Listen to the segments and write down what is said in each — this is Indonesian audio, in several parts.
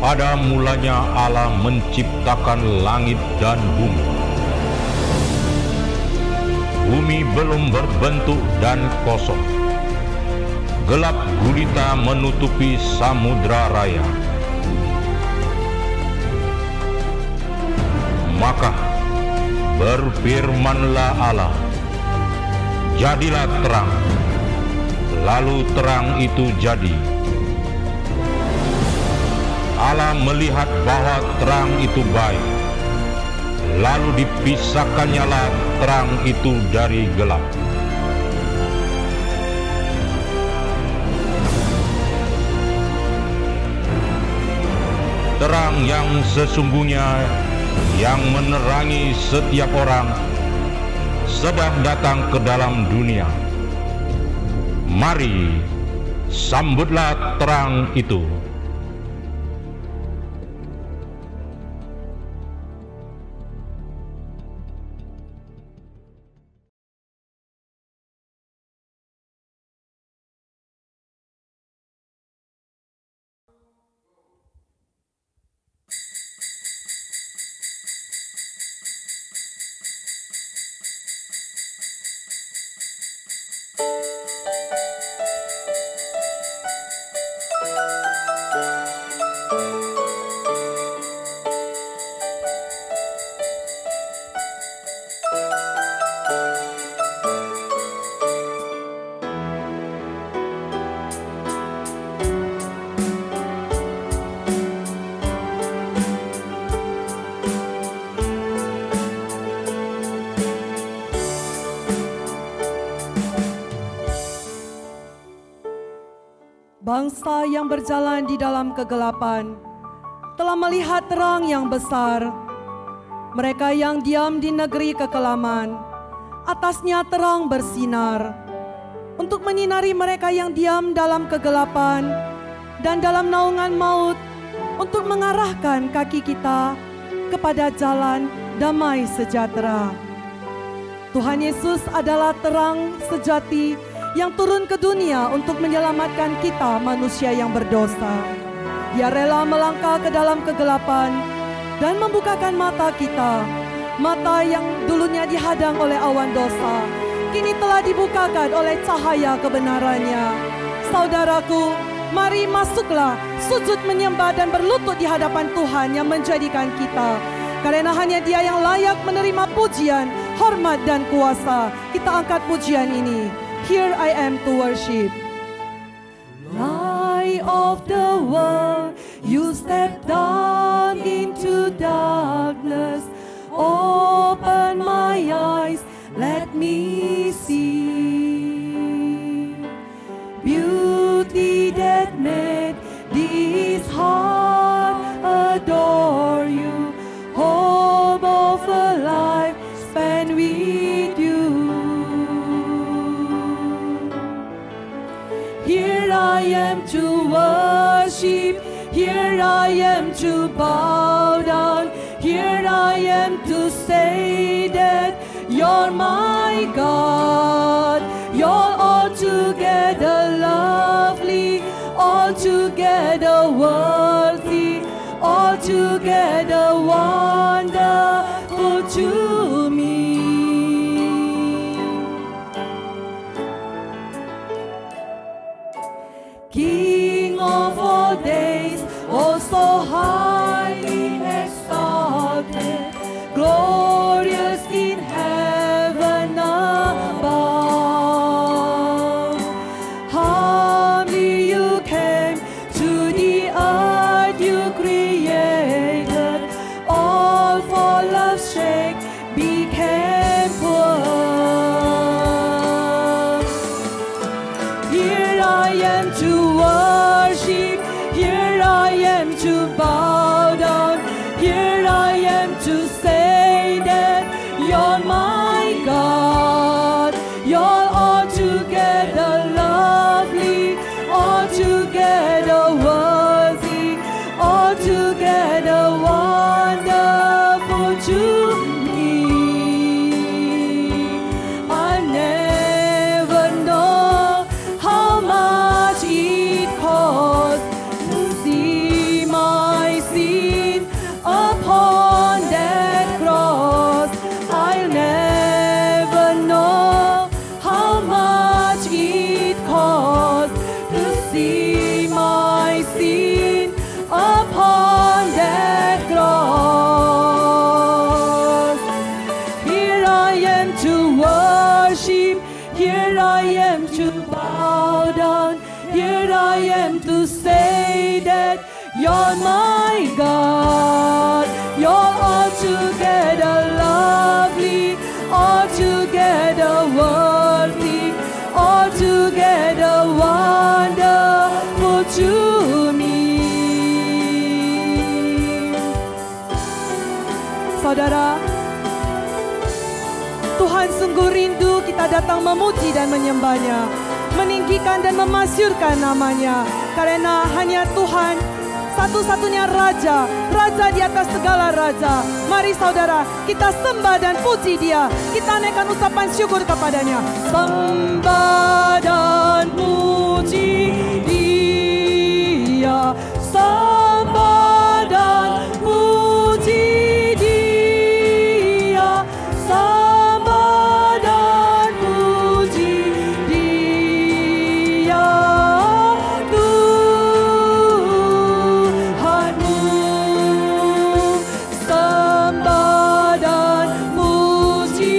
Pada mulanya Allah menciptakan langit dan bumi. Bumi belum berbentuk dan kosong. Gelap gulita menutupi samudra raya. Maka berfirmanlah Allah, jadilah terang. Lalu terang itu jadi. Allah melihat bahwa terang itu baik. Lalu dipisahkannyalah terang itu dari gelap. Terang yang sesungguhnya yang menerangi setiap orang sedang datang ke dalam dunia. Mari, sambutlah terang itu. Bangsa yang berjalan di dalam kegelapan telah melihat terang yang besar. Mereka yang diam di negeri kekelaman, atasnya terang bersinar. Untuk menyinari mereka yang diam dalam kegelapan dan dalam naungan maut, untuk mengarahkan kaki kita kepada jalan damai sejahtera. Tuhan Yesus adalah terang sejati yang turun ke dunia untuk menyelamatkan kita manusia yang berdosa. Dia rela melangkah ke dalam kegelapan dan membukakan mata kita. Mata yang dulunya dihadang oleh awan dosa, kini telah dibukakan oleh cahaya kebenarannya. Saudaraku, mari masuklah, sujud menyembah dan berlutut di hadapan Tuhan yang menjadikan kita. Karena hanya Dia yang layak menerima pujian, hormat dan kuasa. Kita angkat pujian ini. Here I am to worship. Light of the world, you step down into darkness. Open my eyes, let me see. Beauty that made this heart adore you. Hope of a life spent with you. Here I am to worship, here I am to bow down, here I am to say that you're my God. You're altogether lovely, altogether worthy, altogether wonderful to me. King of all days, oh so highly exalted, glorious in heaven above. Humbly you came to the earth you created, all for love's sake be that you're my God. You're altogether lovely, altogether worthy, altogether wonderful to me. Saudara, Tuhan sungguh rindu kita datang memuji dan menyembah-Nya, meninggikan dan memasyurkan nama-Nya, karena hanya Tuhan satu-satunya Raja, Raja di atas segala Raja. Mari saudara, kita sembah dan puji Dia, kita naikkan ucapan syukur kepada-Nya. Sembah dan puji Dia, sembah dan puji Dia, sembah dan puji Dia, Tuhanmu. Sembah dan puji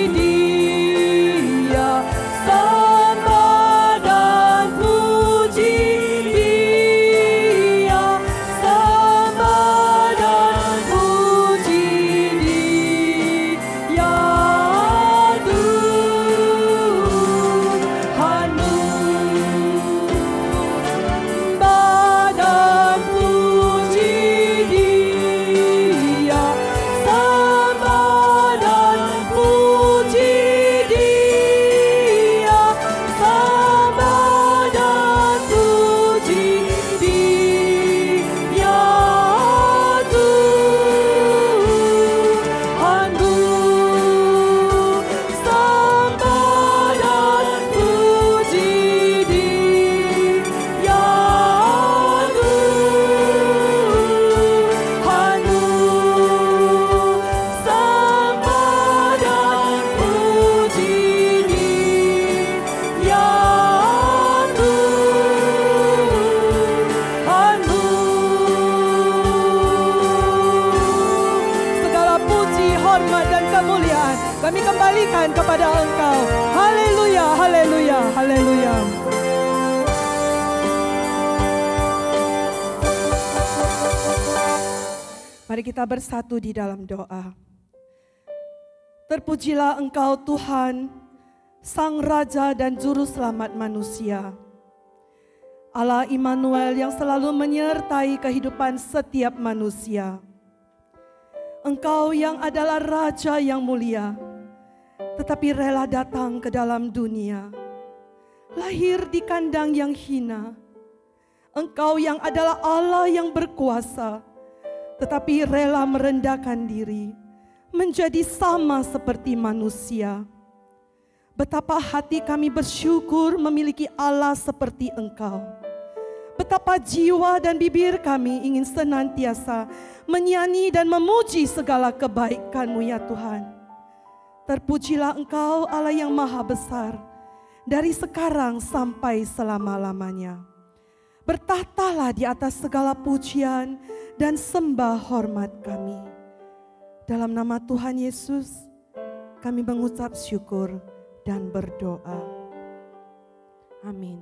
Dia, sembah dan puji Dia, sembah dan puji Dia, Tuhanmu. Sembah dan puji Dia, sembah dan puji Dia, sembah dan puji Dia, Tuhanmu. Sembah dan puji Dia, Tuhanmu. Sembah dan puji Dia, Tuhanmu. Segala puji, hormat dan kemuliaan kami kembalikan kepada Engkau. Haleluya, haleluya, haleluya. Mari kita bersatu di dalam doa. Terpujilah Engkau Tuhan, Sang Raja dan Juru Selamat manusia. Allah Immanuel yang selalu menyertai kehidupan setiap manusia. Engkau yang adalah Raja yang mulia, tetapi rela datang ke dalam dunia, lahir di kandang yang hina. Engkau yang adalah Allah yang berkuasa, tetapi rela merendahkan diri, menjadi sama seperti manusia. Betapa hati kami bersyukur memiliki Allah seperti Engkau. Betapa jiwa dan bibir kami ingin senantiasa menyanyi dan memuji segala kebaikan-Mu ya Tuhan. Terpujilah Engkau Allah yang maha besar, dari sekarang sampai selama-lamanya. Bertahtalah di atas segala pujian dan sembah hormat kami. Dalam nama Tuhan Yesus, kami mengucap syukur dan berdoa. Amin.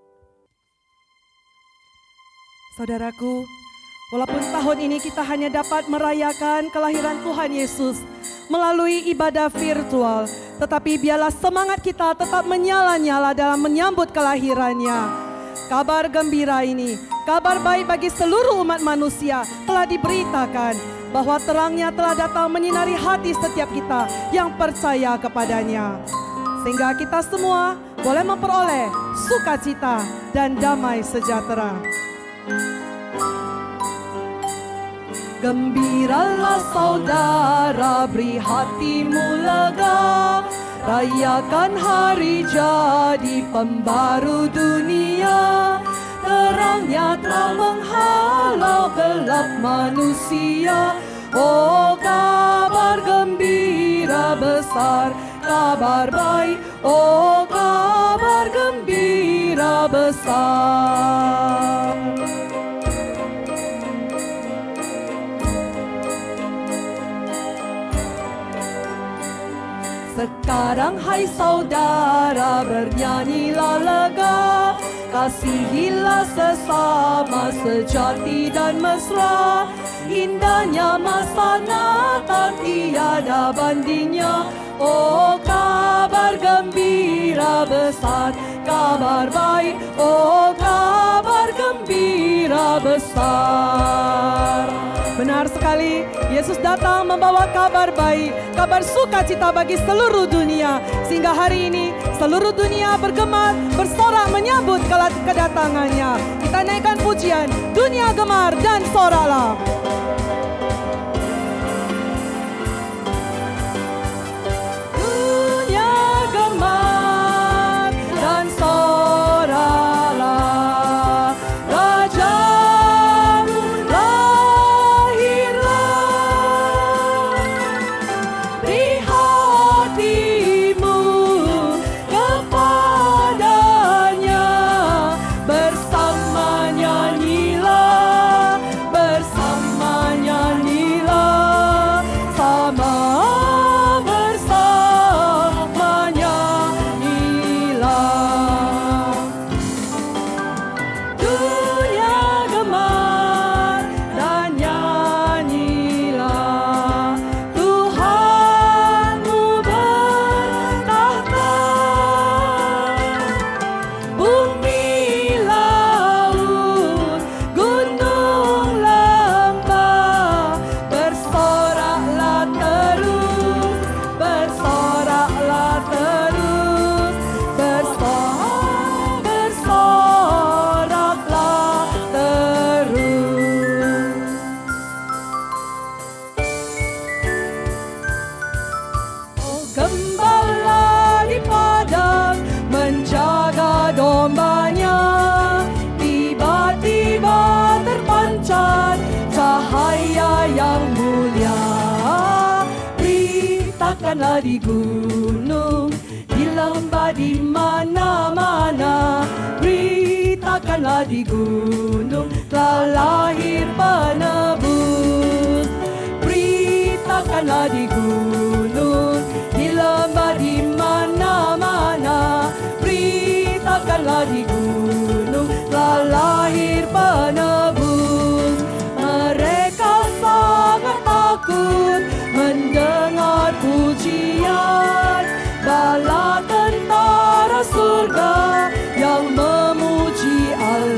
Saudaraku, walaupun tahun ini kita hanya dapat merayakan kelahiran Tuhan Yesus melalui ibadah virtual, tetapi biarlah semangat kita tetap menyala-nyala dalam menyambut kelahirannya. Kabar gembira ini, kabar baik bagi seluruh umat manusia telah diberitakan bahwa terangnya telah datang menyinari hati setiap kita yang percaya kepadanya. Sehingga kita semua boleh memperoleh sukacita dan damai sejahtera. Gembiralah saudara, beri hatimu lega, rayakan hari jadi pembaru dunia. Terangnya telah menghalau gelap manusia. Oh kabar gembira besar, kabar baik, oh kabar gembira besar. Sekarang hai saudara, bernyanyilah lega, kasihilah sesama damai sejati dan mesra. Indahnya masa Natal tiada bandingnya. Oh, kabar gembira besar, kabar baik. Oh, kabar gembira besar. Benar sekali, Yesus datang membawa kabar baik, kabar sukacita bagi seluruh dunia. Sehingga hari ini seluruh dunia bergemar, bersorak menyambut kedatangannya. Kita naikkan pujian, dunia gemar dan soraklah. Di gunung, di lembah, di mana-mana, beritakanlah di gunung telah lahir penebus. Beritakanlah di gunung, di lembah, di mana-mana, beritakanlah di gunung telah lahir penebus. Mereka sangat takut mendengar pujian bala tentara surga yang memuji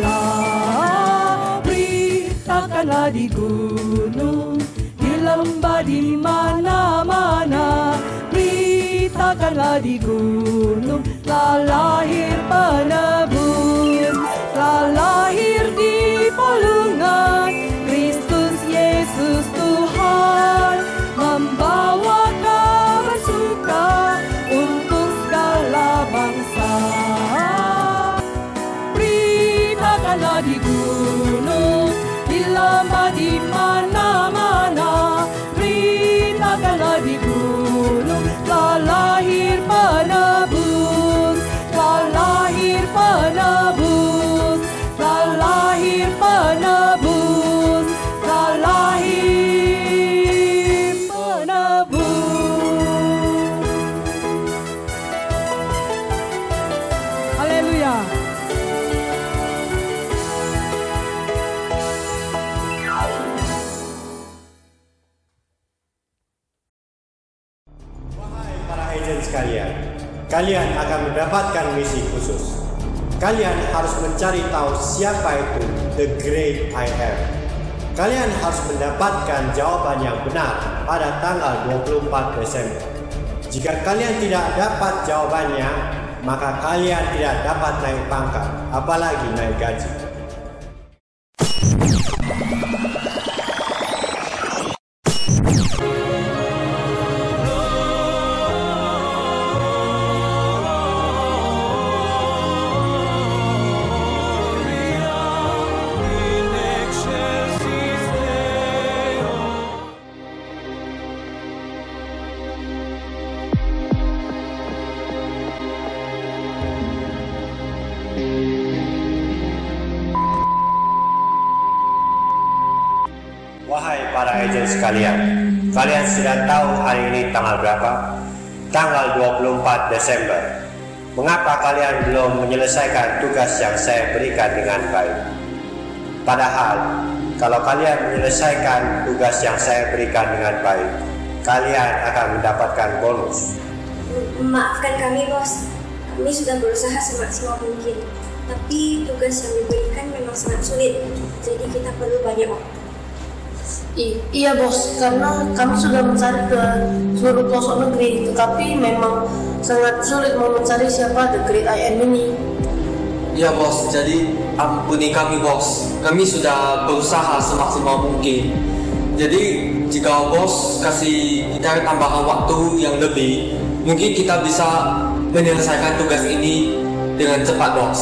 Allah. Beritakanlah di gunung, di lembah, di mana-mana, beritakanlah di gunung telah lahir penebus. Telah lahir di Polungan Kristus Yesus Tuhan, membawa kabar suka untuk segala bangsa. Beritakanlah di gunung, di lembah, di mana-mana, beritakanlah di gunung telah lahir penebus. Telah lahir penebus, telah lahir penebus, telah lahir penebus. Haleluya. Wahai para agen sekalian, kalian akan mendapatkan misi khusus. Kalian harus mencari tahu siapa itu The Great I Am. Kalian harus mendapatkan jawaban yang benar pada tanggal 24 Desember. Jika kalian tidak dapat jawabannya, maka kalian tidak dapat naik pangkat, apalagi naik gaji. Wahai para agen sekalian, kalian sudah tahu hari ini tanggal berapa? Tanggal 24 Desember. Mengapa kalian belum menyelesaikan tugas yang saya berikan dengan baik? Padahal, kalau kalian menyelesaikan tugas yang saya berikan dengan baik, kalian akan mendapatkan bonus. Maafkan kami, Bos. Kami sudah berusaha semaksimal mungkin. Tapi tugas yang diberikan memang sangat sulit. Jadi kita perlu banyak waktu. Iya bos, karena kami sudah mencari ke seluruh pelosok negeri, tetapi memang sangat sulit mau mencari siapa The Great I Am ini. Iya bos, jadi ampuni kami bos. Kami sudah berusaha semaksimal mungkin. Jadi jika bos kasih kita tambahan waktu yang lebih, mungkin kita bisa menyelesaikan tugas ini dengan cepat bos.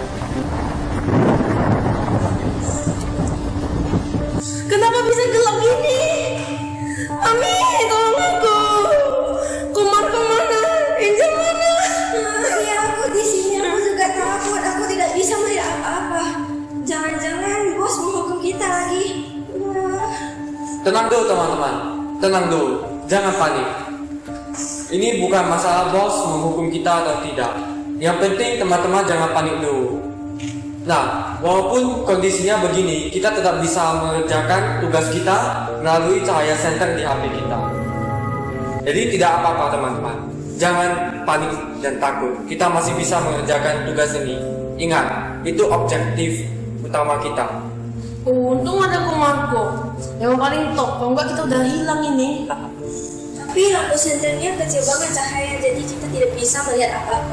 Kenapa bisa gelap gini? Ami, tolong aku. Kumar kemana? Angel mana? Ya, aku di sini. Aku juga takut. Aku tidak bisa melihat apa-apa. Jangan-jangan bos menghukum kita lagi. Tenang dulu teman-teman, tenang dulu, jangan panik. Ini bukan masalah bos menghukum kita atau tidak. Yang penting teman-teman jangan panik dulu. Nah, walaupun kondisinya begini, kita tetap bisa mengerjakan tugas kita melalui cahaya senter di HP kita. Jadi tidak apa-apa teman-teman, jangan panik dan takut. Kita masih bisa mengerjakan tugas ini. Ingat, itu objektif utama kita. Untung ada Kumarko yang paling top. Kalau enggak kita udah hilang ini. Tapi lampu senternya kecil banget cahaya, jadi kita tidak bisa melihat apa-apa.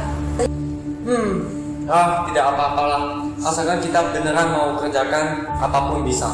Tidak apa-apalah. Asalkan kita beneran mau kerjakan, apapun bisa.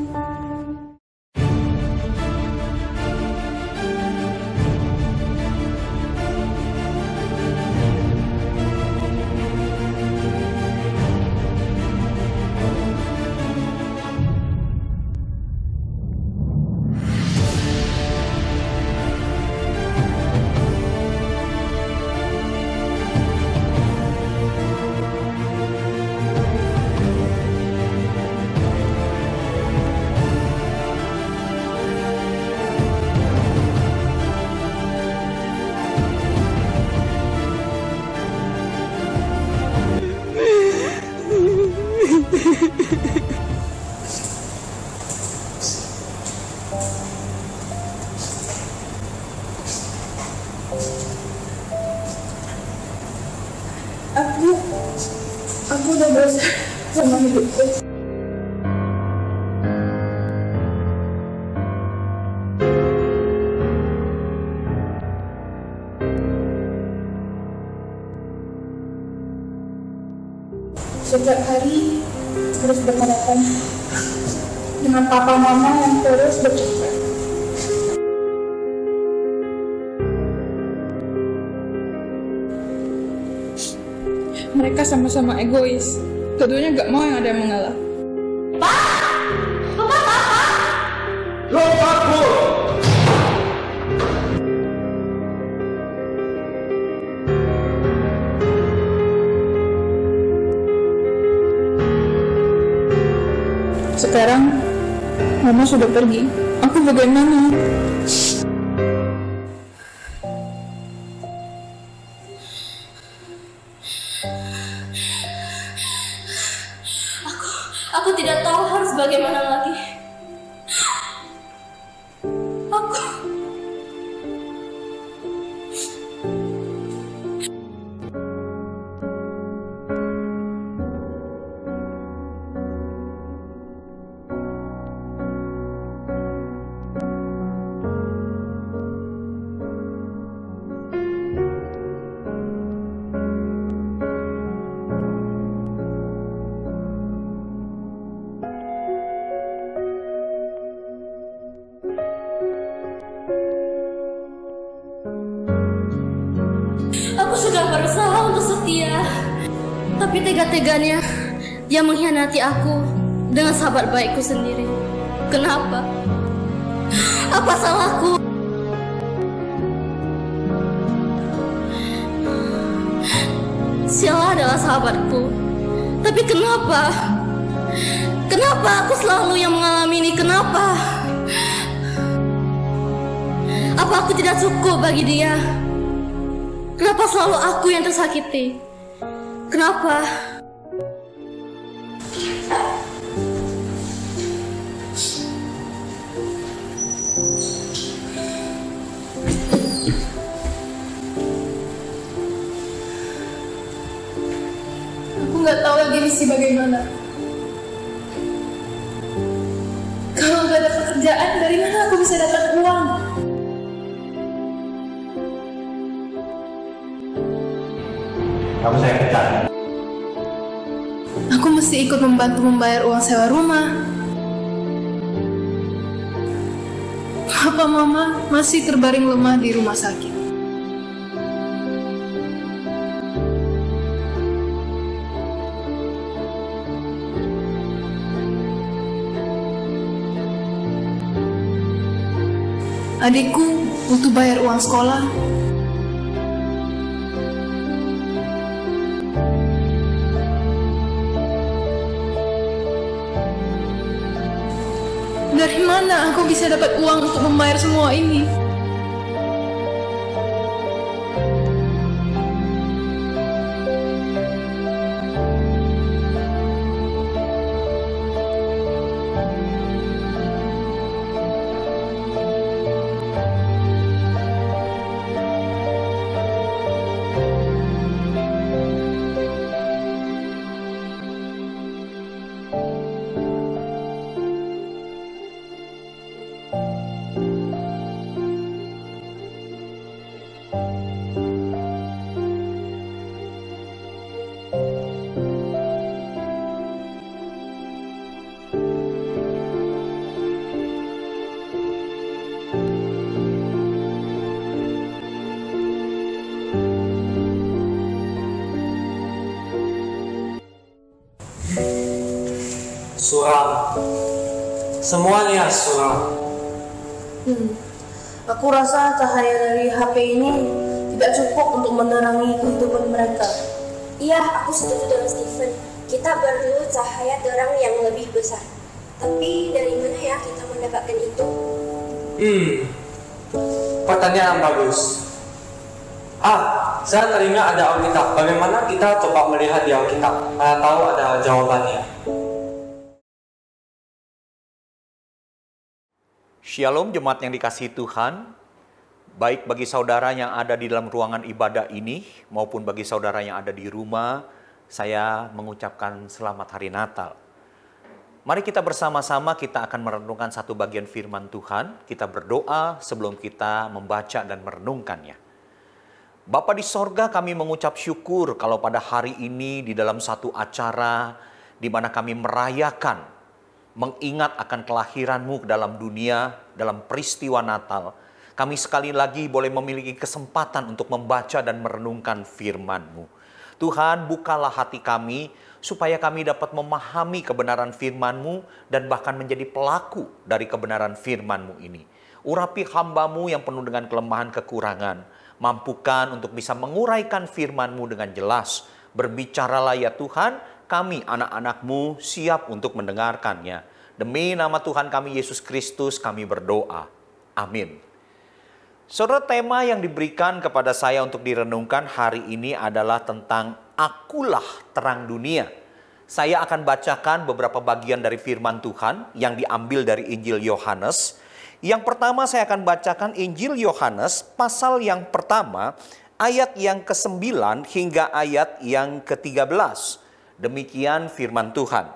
Aku udah bosan sama hidupku. Setiap hari terus berhadapan dengan papa mama yang terus bercerai. Mereka sama-sama egois. Keduanya gak mau yang ada yang mengalah. Sekarang mama sudah pergi. Aku bagaimana? Aku tidak tahu harus bagaimana lagi. Aku sudah berusaha untuk setia, tapi tega-teganya dia mengkhianati aku dengan sahabat baikku sendiri. Kenapa? Apa salahku? Sheila adalah sahabatku, tapi kenapa? Kenapa aku selalu yang mengalami ini? Kenapa? Apa aku tidak cukup bagi dia? Kenapa selalu aku yang tersakiti? Kenapa? kondisi bagaimana? Kalau nggak ada pekerjaan, dari mana aku bisa dapat uang? Kamu saya pecat. Aku mesti ikut membantu membayar uang sewa rumah. Papa Mama masih terbaring lemah di rumah sakit. Adikku butuh bayar uang sekolah. Dari mana aku bisa dapat uang untuk membayar semua ini? Suram. Semuanya suram. Aku rasa cahaya dari HP ini tidak cukup untuk menerangi kehidupan mereka. Iya, aku setuju dengan Stephen. Kita perlu cahaya terang yang lebih besar. Tapi dari mana ya kita mendapatkan itu? Pertanyaan bagus. Saya teringat ada Alkitab. Bagaimana kita coba melihat di Alkitab? Mana tahu ada jawabannya. Shalom jemaat yang dikasihi Tuhan, baik bagi saudara yang ada di dalam ruangan ibadah ini maupun bagi saudara yang ada di rumah, saya mengucapkan selamat hari Natal. Mari kita bersama-sama kita akan merenungkan satu bagian firman Tuhan, kita berdoa sebelum kita membaca dan merenungkannya. Bapa di sorga, kami mengucap syukur kalau pada hari ini di dalam satu acara di mana kami merayakan mengingat akan kelahiran-Mu dalam dunia, dalam peristiwa Natal. Kami sekali lagi boleh memiliki kesempatan untuk membaca dan merenungkan firman-Mu. Tuhan, bukalah hati kami, supaya kami dapat memahami kebenaran firman-Mu, dan bahkan menjadi pelaku dari kebenaran firman-Mu ini. Urapi hamba-Mu yang penuh dengan kelemahan kekurangan. Mampukan untuk bisa menguraikan firman-Mu dengan jelas. Berbicaralah ya Tuhan, kami anak-anak-Mu siap untuk mendengarkannya. Demi nama Tuhan kami Yesus Kristus kami berdoa. Amin. Saudara, tema yang diberikan kepada saya untuk direnungkan hari ini adalah tentang akulah terang dunia. Saya akan bacakan beberapa bagian dari firman Tuhan yang diambil dari Injil Yohanes. Yang pertama saya akan bacakan Injil Yohanes pasal yang pertama, ayat yang ke-9 hingga ayat yang ke-13. Demikian firman Tuhan.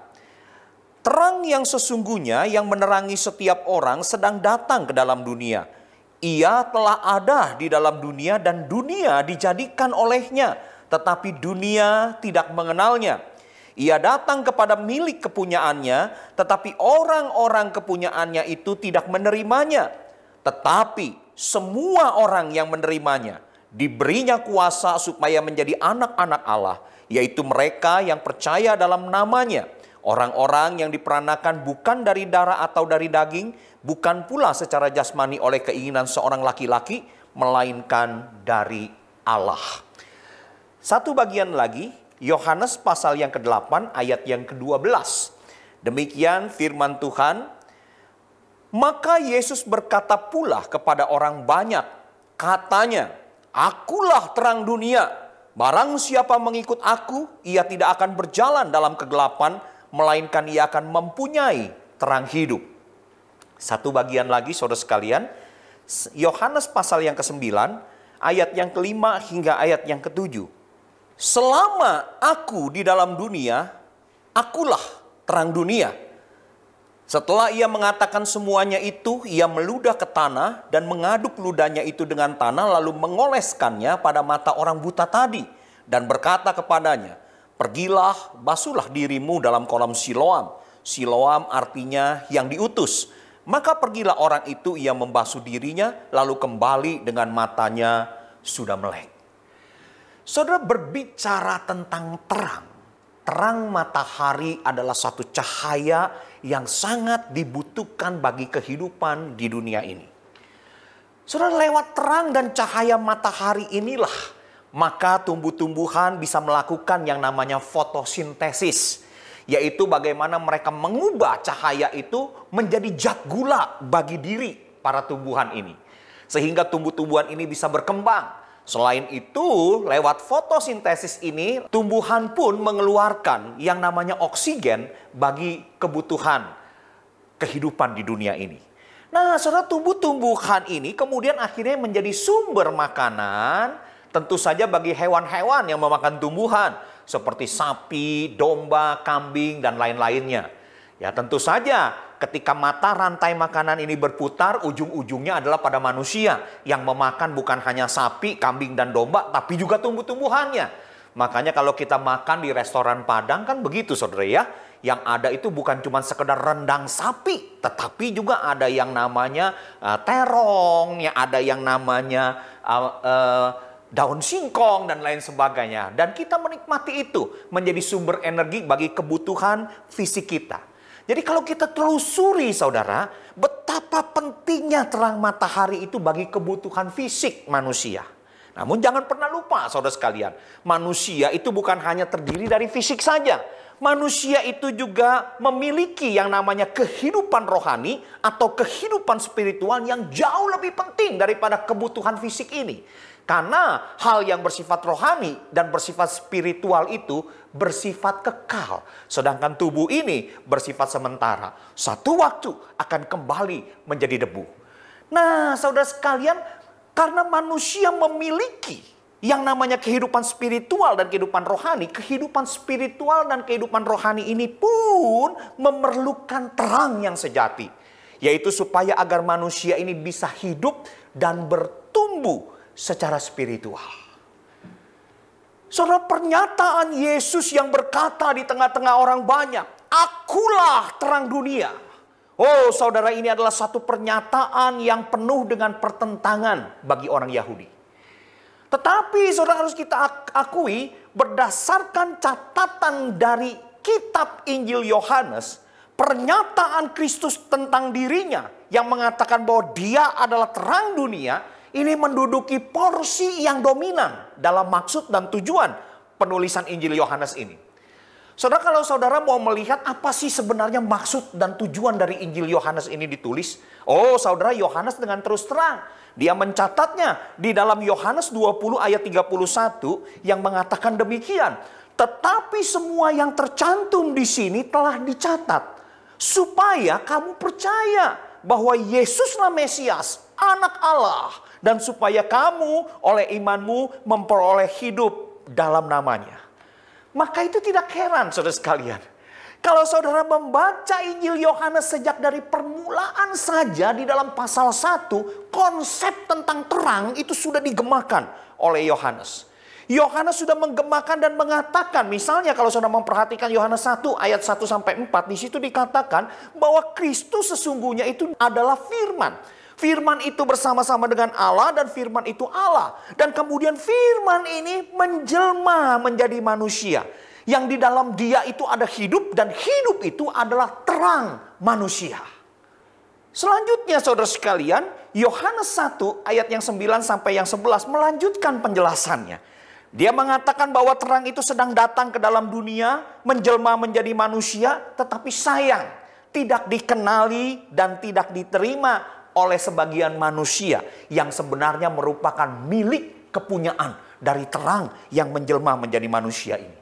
Terang yang sesungguhnya yang menerangi setiap orang sedang datang ke dalam dunia. Ia telah ada di dalam dunia dan dunia dijadikan olehnya, tetapi dunia tidak mengenalnya. Ia datang kepada milik kepunyaannya, tetapi orang-orang kepunyaannya itu tidak menerimanya. Tetapi semua orang yang menerimanya diberinya kuasa supaya menjadi anak-anak Allah, yaitu mereka yang percaya dalam namanya. Orang-orang yang diperanakan bukan dari darah atau dari daging, bukan pula secara jasmani oleh keinginan seorang laki-laki, melainkan dari Allah. Satu bagian lagi, Yohanes pasal yang ke-8 ayat yang ke-12. Demikian firman Tuhan. Maka Yesus berkata pula kepada orang banyak, katanya, akulah terang dunia. Barang siapa mengikut aku, ia tidak akan berjalan dalam kegelapan, melainkan ia akan mempunyai terang hidup. Satu bagian lagi saudara sekalian, Yohanes pasal yang ke-9, ayat yang ke-5 hingga ayat yang ke-7. Selama aku di dalam dunia, Akulah terang dunia. Setelah ia mengatakan semuanya itu, ia meludah ke tanah dan mengaduk ludahnya itu dengan tanah, lalu mengoleskannya pada mata orang buta tadi dan berkata kepadanya, "Pergilah, basuhlah dirimu dalam kolam Siloam." Siloam artinya yang diutus. Maka pergilah orang itu, ia membasuh dirinya, lalu kembali dengan matanya sudah melek. Saudara, berbicara tentang terang. Terang matahari adalah satu cahaya yang sangat dibutuhkan bagi kehidupan di dunia ini. Saudara, lewat terang dan cahaya matahari inilah maka tumbuh-tumbuhan bisa melakukan yang namanya fotosintesis, yaitu bagaimana mereka mengubah cahaya itu menjadi zat gula bagi diri para tumbuhan ini, sehingga tumbuh-tumbuhan ini bisa berkembang. Selain itu, lewat fotosintesis ini, tumbuhan pun mengeluarkan yang namanya oksigen bagi kebutuhan kehidupan di dunia ini. Nah, saudara, tumbuh-tumbuhan ini kemudian akhirnya menjadi sumber makanan, tentu saja bagi hewan-hewan yang memakan tumbuhan, seperti sapi, domba, kambing, dan lain-lainnya. Ya, tentu saja ketika mata rantai makanan ini berputar, ujung-ujungnya adalah pada manusia yang memakan bukan hanya sapi, kambing, dan domba, tapi juga tumbuh-tumbuhannya. Makanya kalau kita makan di restoran Padang kan begitu, saudara ya. Yang ada itu bukan cuma sekedar rendang sapi, tetapi juga ada yang namanya terong, yang ada yang namanya daun singkong, dan lain sebagainya. Dan kita menikmati itu menjadi sumber energi bagi kebutuhan fisik kita. Jadi kalau kita telusuri, saudara, betapa pentingnya terang matahari itu bagi kebutuhan fisik manusia. Namun jangan pernah lupa, saudara sekalian, manusia itu bukan hanya terdiri dari fisik saja. Manusia itu juga memiliki yang namanya kehidupan rohani atau kehidupan spiritual yang jauh lebih penting daripada kebutuhan fisik ini. Karena hal yang bersifat rohani dan bersifat spiritual itu bersifat kekal. Sedangkan tubuh ini bersifat sementara. Satu waktu akan kembali menjadi debu. Nah, saudara sekalian, karena manusia memiliki yang namanya kehidupan spiritual dan kehidupan rohani, kehidupan spiritual dan kehidupan rohani ini pun memerlukan terang yang sejati. Yaitu supaya agar manusia ini bisa hidup dan bertumbuh secara spiritual. Saudara, pernyataan Yesus yang berkata di tengah-tengah orang banyak, "Akulah terang dunia." Oh, saudara, ini adalah satu pernyataan yang penuh dengan pertentangan bagi orang Yahudi. Tetapi saudara, harus kita akui, berdasarkan catatan dari kitab Injil Yohanes, pernyataan Kristus tentang dirinya yang mengatakan bahwa dia adalah terang dunia, ini menduduki porsi yang dominan dalam maksud dan tujuan penulisan Injil Yohanes ini. Saudara, kalau saudara mau melihat apa sih sebenarnya maksud dan tujuan dari Injil Yohanes ini ditulis, oh saudara, Yohanes dengan terus terang dia mencatatnya di dalam Yohanes 20 ayat 31 yang mengatakan demikian. Tetapi semua yang tercantum di sini telah dicatat supaya kamu percaya bahwa Yesuslah Mesias, Anak Allah, dan supaya kamu oleh imanmu memperoleh hidup dalam namanya. Maka itu tidak heran, saudara sekalian, kalau saudara membaca Injil Yohanes sejak dari permulaan saja di dalam pasal 1, konsep tentang terang itu sudah digemakan oleh Yohanes. Yohanes sudah menggemakan dan mengatakan, misalnya kalau saudara memperhatikan Yohanes 1 ayat 1 sampai 4, di situ dikatakan bahwa Kristus sesungguhnya itu adalah firman. Firman itu bersama-sama dengan Allah dan firman itu Allah. Dan kemudian firman ini menjelma menjadi manusia. Yang di dalam dia itu ada hidup dan hidup itu adalah terang manusia. Selanjutnya saudara sekalian, Yohanes 1 ayat yang 9 sampai yang 11 melanjutkan penjelasannya. Dia mengatakan bahwa terang itu sedang datang ke dalam dunia, menjelma menjadi manusia, tetapi sayang tidak dikenali dan tidak diterima oleh sebagian manusia yang sebenarnya merupakan milik kepunyaan dari terang yang menjelma menjadi manusia ini.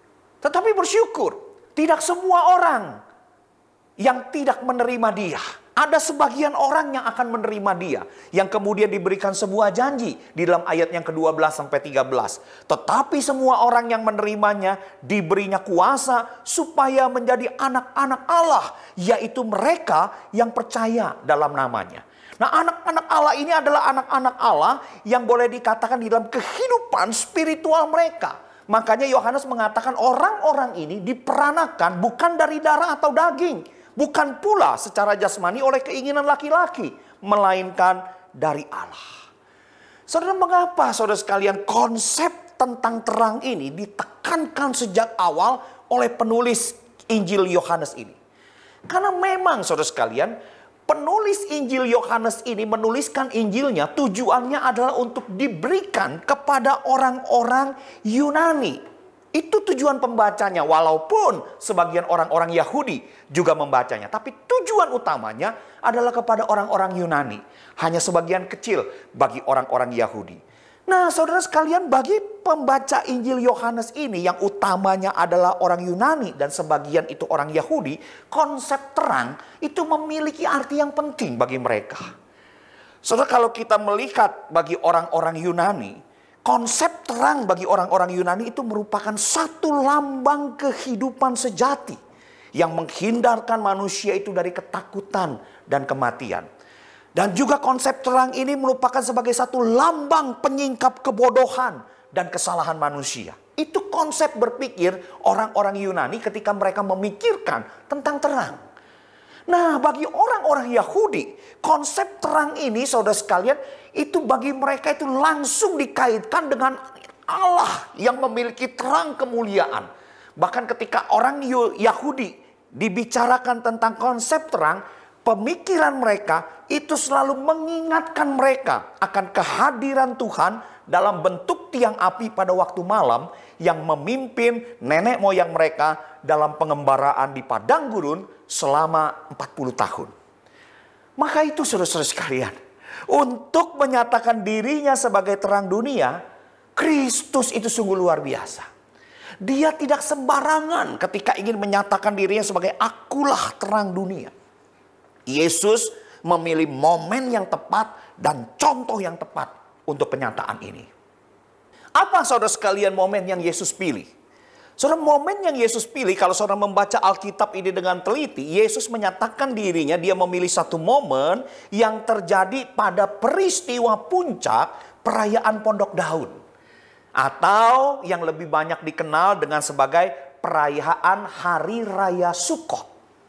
Tetapi bersyukur, tidak semua orang yang tidak menerima dia Ada sebagian orang yang akan menerima dia, yang kemudian diberikan sebuah janji di dalam ayat yang ke-12 sampai 13. Tetapi semua orang yang menerimanya diberinya kuasa supaya menjadi anak-anak Allah, yaitu mereka yang percaya dalam namanya. Nah, anak-anak Allah ini adalah anak-anak Allah yang boleh dikatakan di dalam kehidupan spiritual mereka. Makanya Yohanes mengatakan orang-orang ini diperanakan bukan dari darah atau daging. Bukan pula secara jasmani oleh keinginan laki-laki. Melainkan dari Allah. Saudara, mengapa saudara sekalian konsep tentang terang ini ditekankan sejak awal oleh penulis Injil Yohanes ini? Karena memang saudara sekalian, penulis Injil Yohanes ini menuliskan Injilnya tujuannya adalah untuk diberikan kepada orang-orang Yunani. Itu tujuan pembacanya, walaupun sebagian orang-orang Yahudi juga membacanya. Tapi tujuan utamanya adalah kepada orang-orang Yunani. Hanya sebagian kecil bagi orang-orang Yahudi. Nah, saudara sekalian, bagi pembaca Injil Yohanes ini yang utamanya adalah orang Yunani dan sebagian itu orang Yahudi, konsep terang itu memiliki arti yang penting bagi mereka. Saudara, kalau kita melihat bagi orang-orang Yunani, konsep terang bagi orang-orang Yunani itu merupakan satu lambang kehidupan sejati yang menghindarkan manusia itu dari ketakutan dan kematian. Dan juga konsep terang ini merupakan sebagai satu lambang penyingkap kebodohan dan kesalahan manusia. Itu konsep berpikir orang-orang Yunani ketika mereka memikirkan tentang terang. Nah, bagi orang-orang Yahudi, konsep terang ini saudara sekalian, itu bagi mereka itu langsung dikaitkan dengan Allah yang memiliki terang kemuliaan. Bahkan ketika orang Yahudi dibicarakan tentang konsep terang, pemikiran mereka itu selalu mengingatkan mereka akan kehadiran Tuhan dalam bentuk tiang api pada waktu malam yang memimpin nenek moyang mereka dalam pengembaraan di padang gurun selama 40 tahun. Maka itu saudara-saudara sekalian, untuk menyatakan dirinya sebagai terang dunia, Kristus itu sungguh luar biasa. Dia tidak sembarangan ketika ingin menyatakan dirinya sebagai akulah terang dunia. Yesus memilih momen yang tepat dan contoh yang tepat untuk penyataan ini. Apa saudara sekalian momen yang Yesus pilih? Saudara, momen yang Yesus pilih, kalau saudara membaca Alkitab ini dengan teliti, Yesus menyatakan dirinya, dia memilih satu momen yang terjadi pada peristiwa puncak perayaan Pondok Daun. Atau yang lebih banyak dikenal dengan sebagai perayaan Hari Raya Sukkot.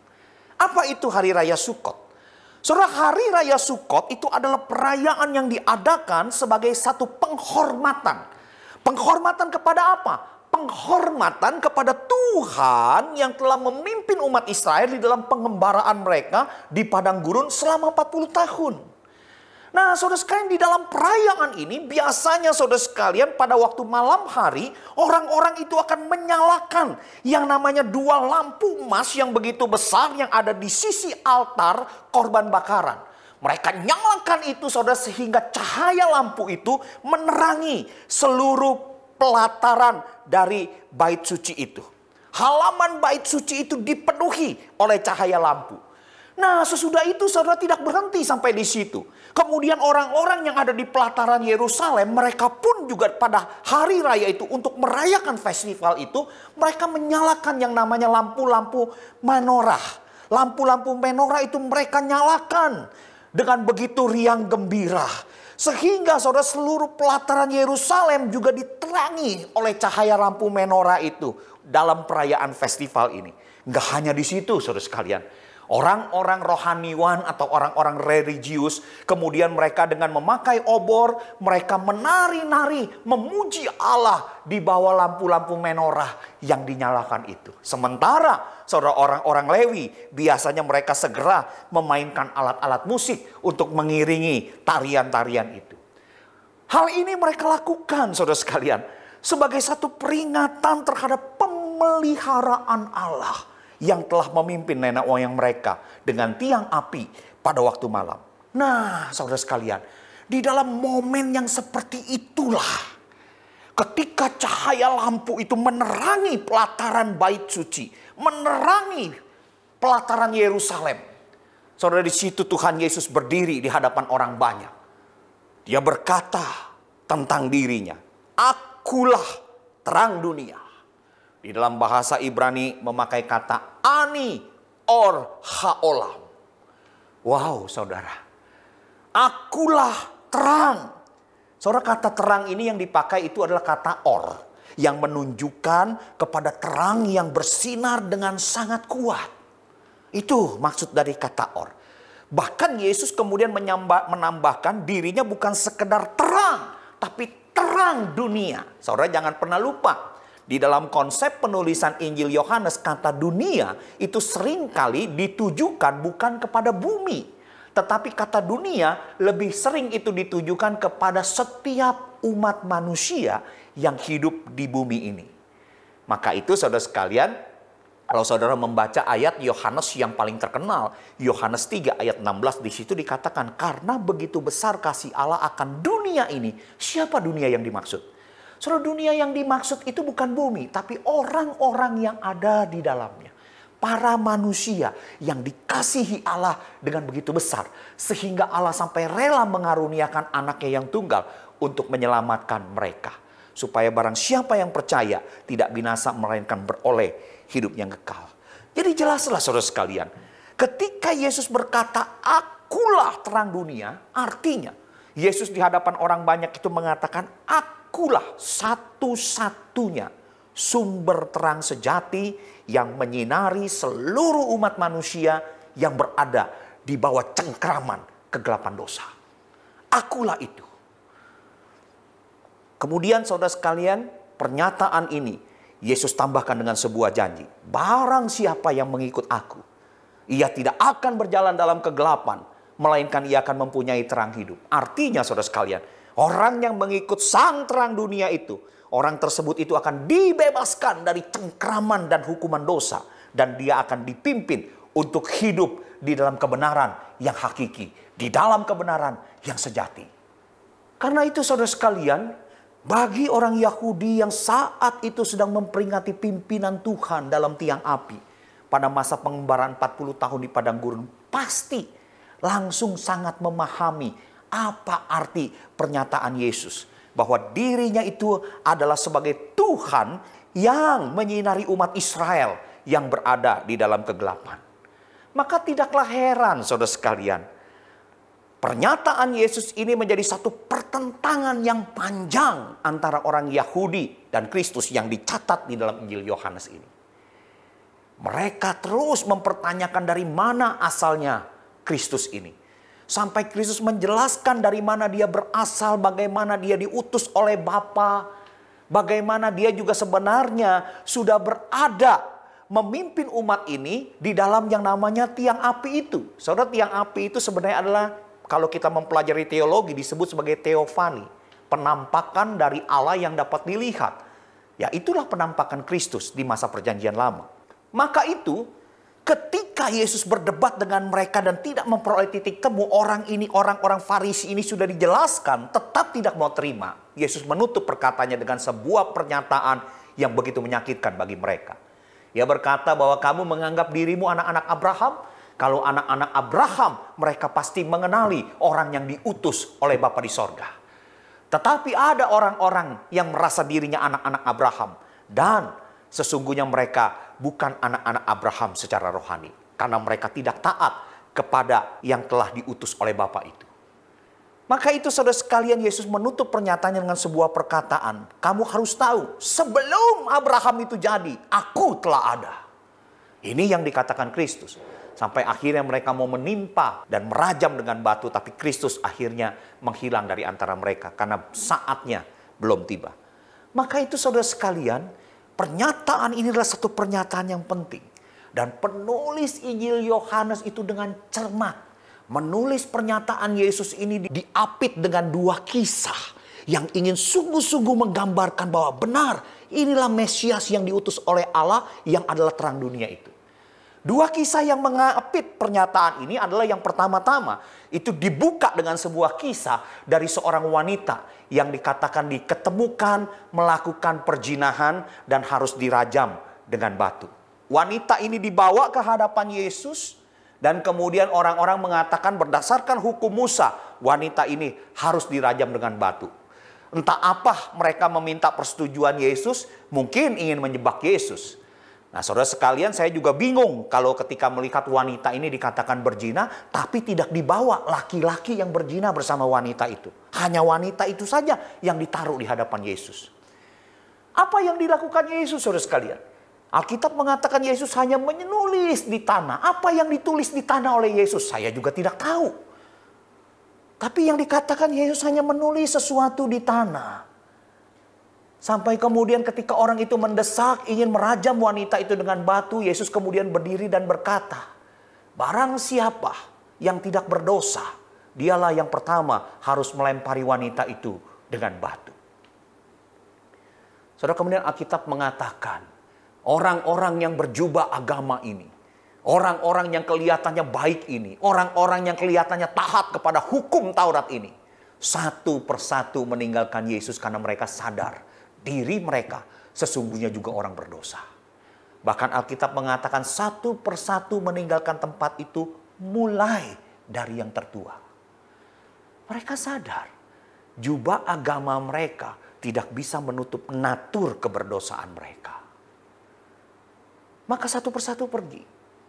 Apa itu Hari Raya Sukkot? Saudara, Hari Raya Sukkot itu adalah perayaan yang diadakan sebagai satu penghormatan. Penghormatan kepada apa? Penghormatan kepada Tuhan yang telah memimpin umat Israel di dalam pengembaraan mereka di padang gurun selama 40 tahun. Nah, saudara sekalian, di dalam perayaan ini biasanya saudara sekalian pada waktu malam hari orang-orang itu akan menyalakan yang namanya dua lampu emas yang begitu besar yang ada di sisi altar korban bakaran. Mereka nyalakan itu saudara sehingga cahaya lampu itu menerangi seluruh pelataran dari bait suci itu. Halaman bait suci itu dipenuhi oleh cahaya lampu. Nah, sesudah itu saudara tidak berhenti sampai di situ. Kemudian orang-orang yang ada di pelataran Yerusalem, mereka pun juga pada hari raya itu untuk merayakan festival itu, mereka menyalakan yang namanya lampu-lampu menorah. Lampu-lampu menorah itu mereka nyalakan dengan begitu riang gembira. Sehingga saudara seluruh pelataran Yerusalem juga diterangi oleh cahaya lampu menorah itu dalam perayaan festival ini. Nggak hanya di situ saudara sekalian. Orang-orang rohaniwan atau orang-orang religius, kemudian mereka dengan memakai obor, mereka menari-nari, memuji Allah di bawah lampu-lampu menorah yang dinyalakan itu. Sementara saudara orang-orang Lewi, biasanya mereka segera memainkan alat-alat musik untuk mengiringi tarian-tarian itu. Hal ini mereka lakukan saudara sekalian sebagai satu peringatan terhadap pemeliharaan Allah yang telah memimpin nenek moyang mereka dengan tiang api pada waktu malam. Nah, saudara sekalian, di dalam momen yang seperti itulah, ketika cahaya lampu itu menerangi pelataran bait suci, menerangi pelataran Yerusalem, Saudara, di situ Tuhan Yesus berdiri di hadapan orang banyak. Dia berkata tentang dirinya, "Akulah terang dunia." Di dalam bahasa Ibrani memakai kata ani or haolam. Wow, saudara. Akulah terang. Saudara, kata terang ini yang dipakai itu adalah kata or, yang menunjukkan kepada terang yang bersinar dengan sangat kuat. Itu maksud dari kata or. Bahkan Yesus kemudian menambahkan dirinya bukan sekedar terang, tapi terang dunia. Saudara, jangan pernah lupa, di dalam konsep penulisan Injil Yohanes, kata dunia itu seringkali ditujukan bukan kepada bumi. Tetapi kata dunia lebih sering itu ditujukan kepada setiap umat manusia yang hidup di bumi ini. Maka itu saudara sekalian, kalau saudara membaca ayat Yohanes yang paling terkenal, Yohanes 3 ayat 16, di situ dikatakan, karena begitu besar kasih Allah akan dunia ini. Siapa dunia yang dimaksud? Saudara, dunia yang dimaksud itu bukan bumi, tapi orang-orang yang ada di dalamnya. Para manusia yang dikasihi Allah dengan begitu besar, sehingga Allah sampai rela mengaruniakan anaknya yang tunggal untuk menyelamatkan mereka. Supaya barang siapa yang percaya tidak binasa melainkan beroleh hidup yang kekal. Jadi jelaslah saudara sekalian, ketika Yesus berkata, "Akulah terang dunia," artinya Yesus di hadapan orang banyak itu mengatakan, "Akulah satu-satunya sumber terang sejati yang menyinari seluruh umat manusia yang berada di bawah cengkraman kegelapan dosa. Akulah itu." Kemudian saudara sekalian, pernyataan ini Yesus tambahkan dengan sebuah janji. Barang siapa yang mengikut aku, ia tidak akan berjalan dalam kegelapan, melainkan ia akan mempunyai terang hidup. Artinya saudara sekalian, orang yang mengikut sang terang dunia itu, orang tersebut itu akan dibebaskan dari cengkraman dan hukuman dosa. Dan dia akan dipimpin untuk hidup di dalam kebenaran yang hakiki. Di dalam kebenaran yang sejati. Karena itu saudara sekalian, bagi orang Yahudi yang saat itu sedang memperingati pimpinan Tuhan dalam tiang api, pada masa pengembaraan 40 tahun di padang gurun, pasti langsung sangat memahami apa arti pernyataan Yesus. Bahwa dirinya itu adalah sebagai Tuhan yang menyinari umat Israel yang berada di dalam kegelapan. Maka tidaklah heran saudara sekalian, pernyataan Yesus ini menjadi satu pertentangan yang panjang antara orang Yahudi dan Kristus yang dicatat di dalam Injil Yohanes ini. Mereka terus mempertanyakan dari mana asalnya Kristus ini. Sampai Kristus menjelaskan dari mana dia berasal, bagaimana dia diutus oleh Bapa, bagaimana dia juga sebenarnya sudah berada memimpin umat ini di dalam yang namanya tiang api itu. Saudara, tiang api itu sebenarnya adalah, kalau kita mempelajari teologi, disebut sebagai teofani. Penampakan dari Allah yang dapat dilihat. Ya, itulah penampakan Kristus di masa perjanjian lama. Maka itu, ketika Yesus berdebat dengan mereka dan tidak memperoleh titik temu, orang-orang Farisi ini sudah dijelaskan, tetap tidak mau terima. Yesus menutup perkataannya dengan sebuah pernyataan yang begitu menyakitkan bagi mereka. Ia berkata bahwa kamu menganggap dirimu anak-anak Abraham. Kalau anak-anak Abraham, mereka pasti mengenali orang yang diutus oleh Bapa di sorga. Tetapi ada orang-orang yang merasa dirinya anak-anak Abraham. Dan sesungguhnya mereka bukan anak-anak Abraham secara rohani. Karena mereka tidak taat kepada yang telah diutus oleh Bapa itu. Maka itu saudara sekalian, Yesus menutup pernyataannya dengan sebuah perkataan. Kamu harus tahu, sebelum Abraham itu jadi, aku telah ada. Ini yang dikatakan Kristus. Sampai akhirnya mereka mau menimpa dan merajam dengan batu. Tapi Kristus akhirnya menghilang dari antara mereka. Karena saatnya belum tiba. Maka itu saudara sekalian, pernyataan ini adalah satu pernyataan yang penting. Dan penulis Injil Yohanes itu dengan cermat menulis pernyataan Yesus ini diapit dengan dua kisah. Yang ingin sungguh-sungguh menggambarkan bahwa benar inilah Mesias yang diutus oleh Allah yang adalah terang dunia itu. Dua kisah yang mengapit pernyataan ini adalah yang pertama-tama itu dibuka dengan sebuah kisah dari seorang wanita yang dikatakan diketemukan melakukan perzinahan dan harus dirajam dengan batu. Wanita ini dibawa ke hadapan Yesus Dan kemudian orang-orang mengatakan berdasarkan hukum Musa, wanita ini harus dirajam dengan batu. Entah apa mereka meminta persetujuan Yesus, mungkin ingin menjebak Yesus. Nah, saudara sekalian, saya juga bingung kalau ketika melihat wanita ini dikatakan berzina, tapi tidak dibawa laki-laki yang berzina bersama wanita itu. Hanya wanita itu saja yang ditaruh di hadapan Yesus. Apa yang dilakukan Yesus, saudara sekalian? Alkitab mengatakan Yesus hanya menulis di tanah. Apa yang ditulis di tanah oleh Yesus, saya juga tidak tahu. Tapi yang dikatakan Yesus hanya menulis sesuatu di tanah. Sampai kemudian ketika orang itu mendesak ingin merajam wanita itu dengan batu, Yesus kemudian berdiri dan berkata, barang siapa yang tidak berdosa, dialah yang pertama harus melempari wanita itu dengan batu. Saudara, kemudian Alkitab mengatakan, orang-orang yang berjubah agama ini, orang-orang yang kelihatannya baik ini, orang-orang yang kelihatannya taat kepada hukum Taurat ini, satu persatu meninggalkan Yesus karena mereka sadar diri mereka sesungguhnya juga orang berdosa. Bahkan Alkitab mengatakan satu persatu meninggalkan tempat itu mulai dari yang tertua. Mereka sadar jubah agama mereka tidak bisa menutup natur keberdosaan mereka. Maka satu persatu pergi.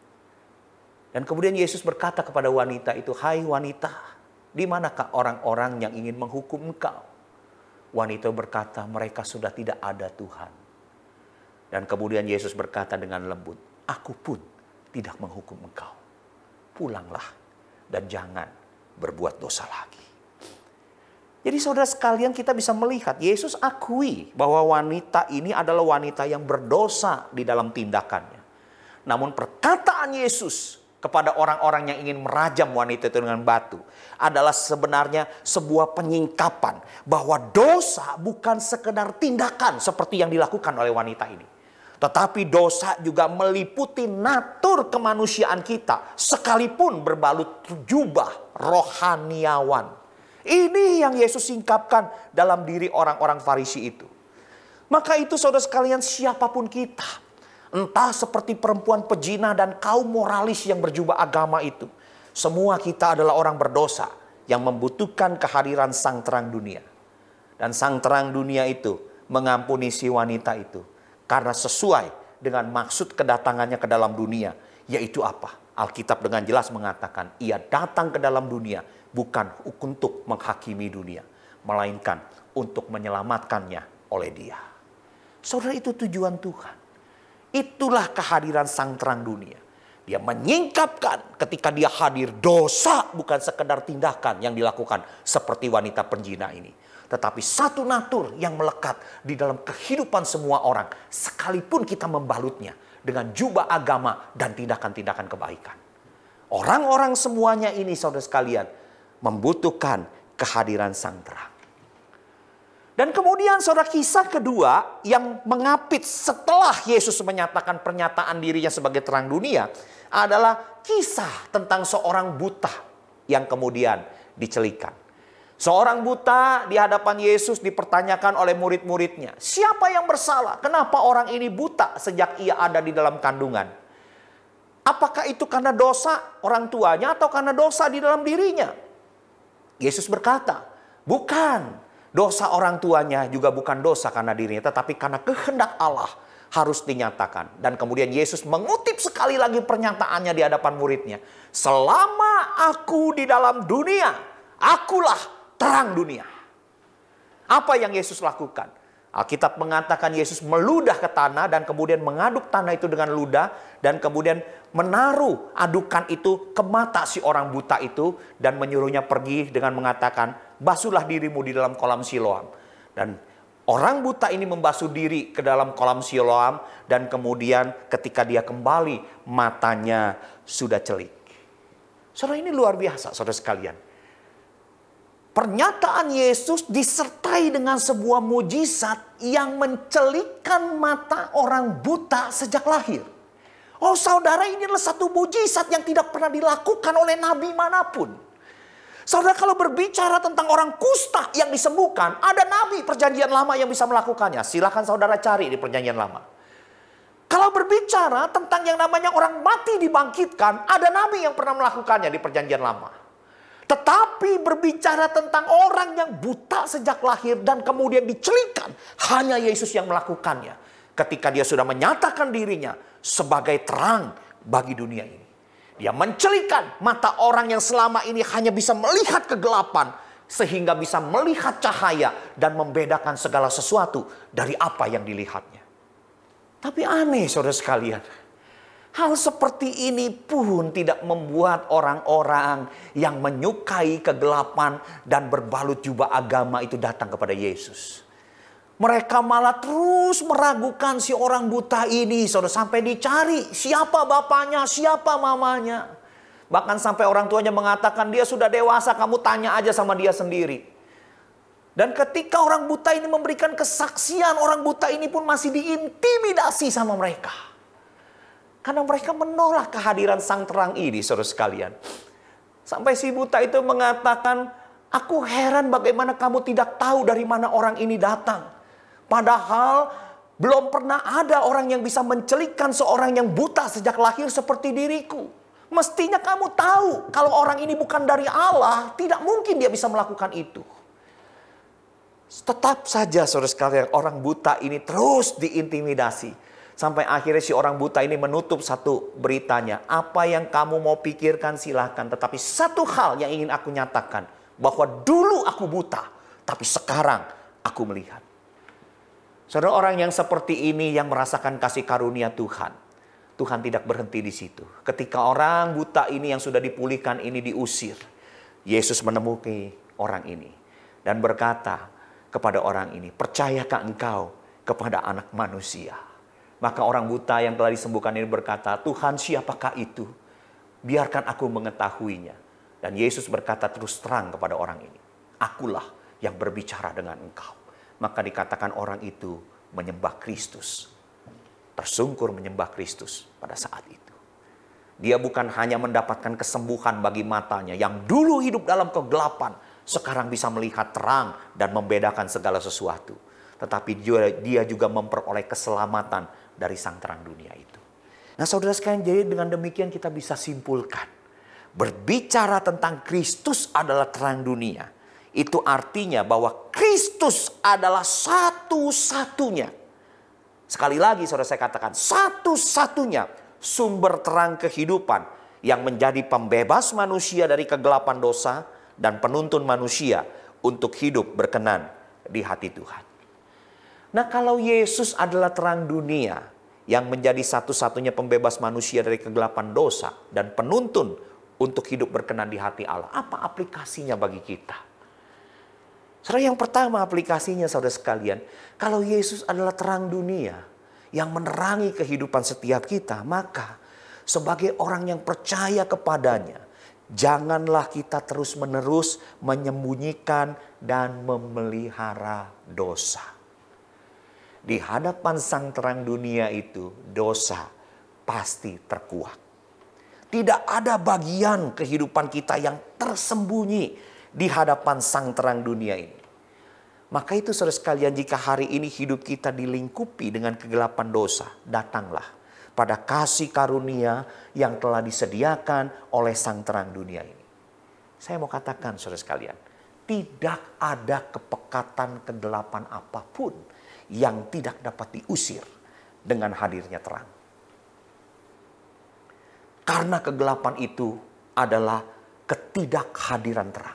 Dan kemudian Yesus berkata kepada wanita itu, hai wanita, di manakah orang-orang yang ingin menghukum engkau? Wanita berkata, mereka sudah tidak ada Tuhan. Dan kemudian Yesus berkata dengan lembut, aku pun tidak menghukum engkau. Pulanglah dan jangan berbuat dosa lagi. Jadi saudara sekalian, kita bisa melihat Yesus akui bahwa wanita ini adalah wanita yang berdosa di dalam tindakannya. Namun perkataan Yesus kepada orang-orang yang ingin merajam wanita itu dengan batu adalah sebenarnya sebuah penyingkapan bahwa dosa bukan sekedar tindakan seperti yang dilakukan oleh wanita ini. Tetapi dosa juga meliputi natur kemanusiaan kita sekalipun berbalut jubah rohaniawan. Ini yang Yesus singkapkan dalam diri orang-orang Farisi itu. Maka itu saudara sekalian, siapapun kita, entah seperti perempuan pezina dan kaum moralis yang berjubah agama itu, semua kita adalah orang berdosa yang membutuhkan kehadiran sang terang dunia. Dan sang terang dunia itu mengampuni si wanita itu. Karena sesuai dengan maksud kedatangannya ke dalam dunia. Yaitu apa? Alkitab dengan jelas mengatakan, ia datang ke dalam dunia bukan untuk menghakimi dunia, melainkan untuk menyelamatkannya oleh dia. Saudara, itu tujuan Tuhan. Itulah kehadiran sang terang dunia. Dia menyingkapkan ketika dia hadir, dosa bukan sekedar tindakan yang dilakukan seperti wanita penzina ini. Tetapi satu natur yang melekat di dalam kehidupan semua orang. Sekalipun kita membalutnya dengan jubah agama dan tindakan-tindakan kebaikan. Orang-orang semuanya ini saudara sekalian membutuhkan kehadiran sang terang. Dan kemudian saudara, kisah kedua yang mengapit setelah Yesus menyatakan pernyataan dirinya sebagai terang dunia adalah kisah tentang seorang buta yang kemudian dicelikan. Seorang buta di hadapan Yesus dipertanyakan oleh murid-muridnya, siapa yang bersalah? Kenapa orang ini buta sejak ia ada di dalam kandungan? Apakah itu karena dosa orang tuanya atau karena dosa di dalam dirinya? Yesus berkata, bukan. Dosa orang tuanya juga bukan dosa karena dirinya, tetapi karena kehendak Allah harus dinyatakan. Dan kemudian Yesus mengutip sekali lagi pernyataannya di hadapan muridnya. Selama aku di dalam dunia, akulah terang dunia. Apa yang Yesus lakukan? Alkitab mengatakan Yesus meludah ke tanah dan kemudian mengaduk tanah itu dengan ludah. Dan kemudian menaruh adukan itu ke mata si orang buta itu. Dan menyuruhnya pergi dengan mengatakan, basuhlah dirimu di dalam kolam Siloam. Dan orang buta ini membasuh diri ke dalam kolam Siloam. Dan kemudian ketika dia kembali, matanya sudah celik. Saudara, ini luar biasa saudara sekalian. Pernyataan Yesus disertai dengan sebuah mujizat yang mencelikkan mata orang buta sejak lahir. Oh saudara, ini adalah satu mujizat yang tidak pernah dilakukan oleh nabi manapun. Saudara, kalau berbicara tentang orang kusta yang disembuhkan, ada nabi perjanjian lama yang bisa melakukannya. Silakan saudara cari di perjanjian lama. Kalau berbicara tentang yang namanya orang mati dibangkitkan, ada nabi yang pernah melakukannya di Perjanjian Lama. Tetapi berbicara tentang orang yang buta sejak lahir dan kemudian dicelikan, hanya Yesus yang melakukannya. Ketika dia sudah menyatakan dirinya sebagai terang bagi dunia ini. Dia mencelikan mata orang yang selama ini hanya bisa melihat kegelapan, sehingga bisa melihat cahaya dan membedakan segala sesuatu dari apa yang dilihatnya. Tapi aneh saudara sekalian, hal seperti ini pun tidak membuat orang-orang yang menyukai kegelapan dan berbalut jubah agama itu datang kepada Yesus. Mereka malah terus meragukan si orang buta ini, saudara, sampai dicari siapa bapaknya, siapa mamanya. Bahkan sampai orang tuanya mengatakan dia sudah dewasa, kamu tanya aja sama dia sendiri. Dan ketika orang buta ini memberikan kesaksian, orang buta ini pun masih diintimidasi sama mereka. Karena mereka menolak kehadiran sang terang ini, saudara sekalian. Sampai si buta itu mengatakan, aku heran bagaimana kamu tidak tahu dari mana orang ini datang. Padahal belum pernah ada orang yang bisa mencelikkan seorang yang buta sejak lahir seperti diriku. Mestinya kamu tahu kalau orang ini bukan dari Allah, tidak mungkin dia bisa melakukan itu. Tetap saja saudara sekalian, orang buta ini terus diintimidasi. Sampai akhirnya si orang buta ini menutup satu beritanya. Apa yang kamu mau pikirkan silahkan. Tetapi satu hal yang ingin aku nyatakan. Bahwa dulu aku buta, tapi sekarang aku melihat. Saudara, orang yang seperti ini yang merasakan kasih karunia Tuhan. Tuhan tidak berhenti di situ. Ketika orang buta ini yang sudah dipulihkan ini diusir. Yesus menemui orang ini. Dan berkata kepada orang ini, percayakah engkau kepada Anak Manusia? Maka orang buta yang telah disembuhkan ini berkata, Tuhan, siapakah itu? Biarkan aku mengetahuinya. Dan Yesus berkata terus terang kepada orang ini, akulah yang berbicara dengan engkau. Maka dikatakan orang itu menyembah Kristus. Tersungkur menyembah Kristus pada saat itu. Dia bukan hanya mendapatkan kesembuhan bagi matanya yang dulu hidup dalam kegelapan, sekarang bisa melihat terang dan membedakan segala sesuatu. Tetapi dia juga memperoleh keselamatan dari sang terang dunia itu. Nah saudara sekalian, jadi dengan demikian kita bisa simpulkan. Berbicara tentang Kristus adalah terang dunia. Itu artinya bahwa Kristus adalah satu-satunya. Sekali lagi saudara saya katakan, satu-satunya sumber terang kehidupan yang menjadi pembebas manusia dari kegelapan dosa dan penuntun manusia untuk hidup berkenan di hati Tuhan. Nah, kalau Yesus adalah terang dunia yang menjadi satu-satunya pembebas manusia dari kegelapan dosa dan penuntun untuk hidup berkenan di hati Allah, apa aplikasinya bagi kita? Saudara, yang pertama aplikasinya saudara sekalian, kalau Yesus adalah terang dunia yang menerangi kehidupan setiap kita, maka sebagai orang yang percaya kepadanya, janganlah kita terus-menerus menyembunyikan dan memelihara dosa. Di hadapan sang terang dunia itu, dosa pasti terkuak. Tidak ada bagian kehidupan kita yang tersembunyi di hadapan sang terang dunia ini. Maka itu saudara sekalian, jika hari ini hidup kita dilingkupi dengan kegelapan dosa, datanglah pada kasih karunia yang telah disediakan oleh sang terang dunia ini. Saya mau katakan saudara sekalian, tidak ada kepekatan kegelapan apapun yang tidak dapat diusir dengan hadirnya terang. Karena kegelapan itu adalah ketidakhadiran terang.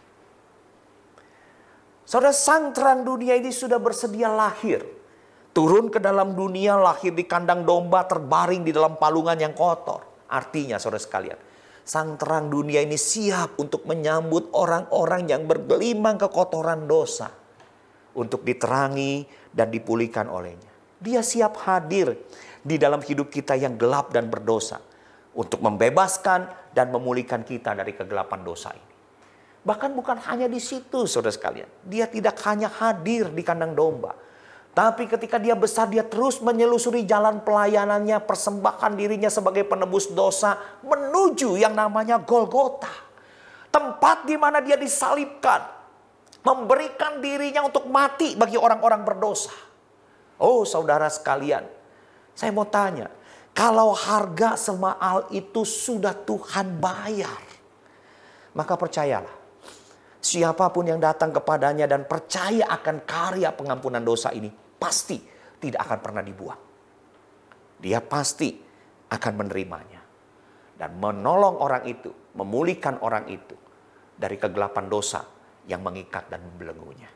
Saudara, sang terang dunia ini sudah bersedia lahir. Turun ke dalam dunia, lahir di kandang domba, terbaring di dalam palungan yang kotor. Artinya saudara sekalian, sang terang dunia ini siap untuk menyambut orang-orang yang bergelimang kekotoran dosa. Untuk diterangi dan dipulihkan olehnya. Dia siap hadir di dalam hidup kita yang gelap dan berdosa. Untuk membebaskan dan memulihkan kita dari kegelapan dosa ini. Bahkan bukan hanya di situ saudara sekalian. Dia tidak hanya hadir di kandang domba. Tapi ketika dia besar, dia terus menyelusuri jalan pelayanannya, persembahan dirinya sebagai penebus dosa menuju yang namanya Golgota. Tempat di mana dia disalibkan, memberikan dirinya untuk mati bagi orang-orang berdosa. Oh saudara sekalian, Saya mau tanya, kalau harga semahal itu sudah Tuhan bayar, maka percayalah, siapapun yang datang kepadanya dan percaya akan karya pengampunan dosa ini, pasti tidak akan pernah dibuang. Dia pasti akan menerimanya dan menolong orang itu, memulihkan orang itu dari kegelapan dosa yang mengikat dan membelenggunya.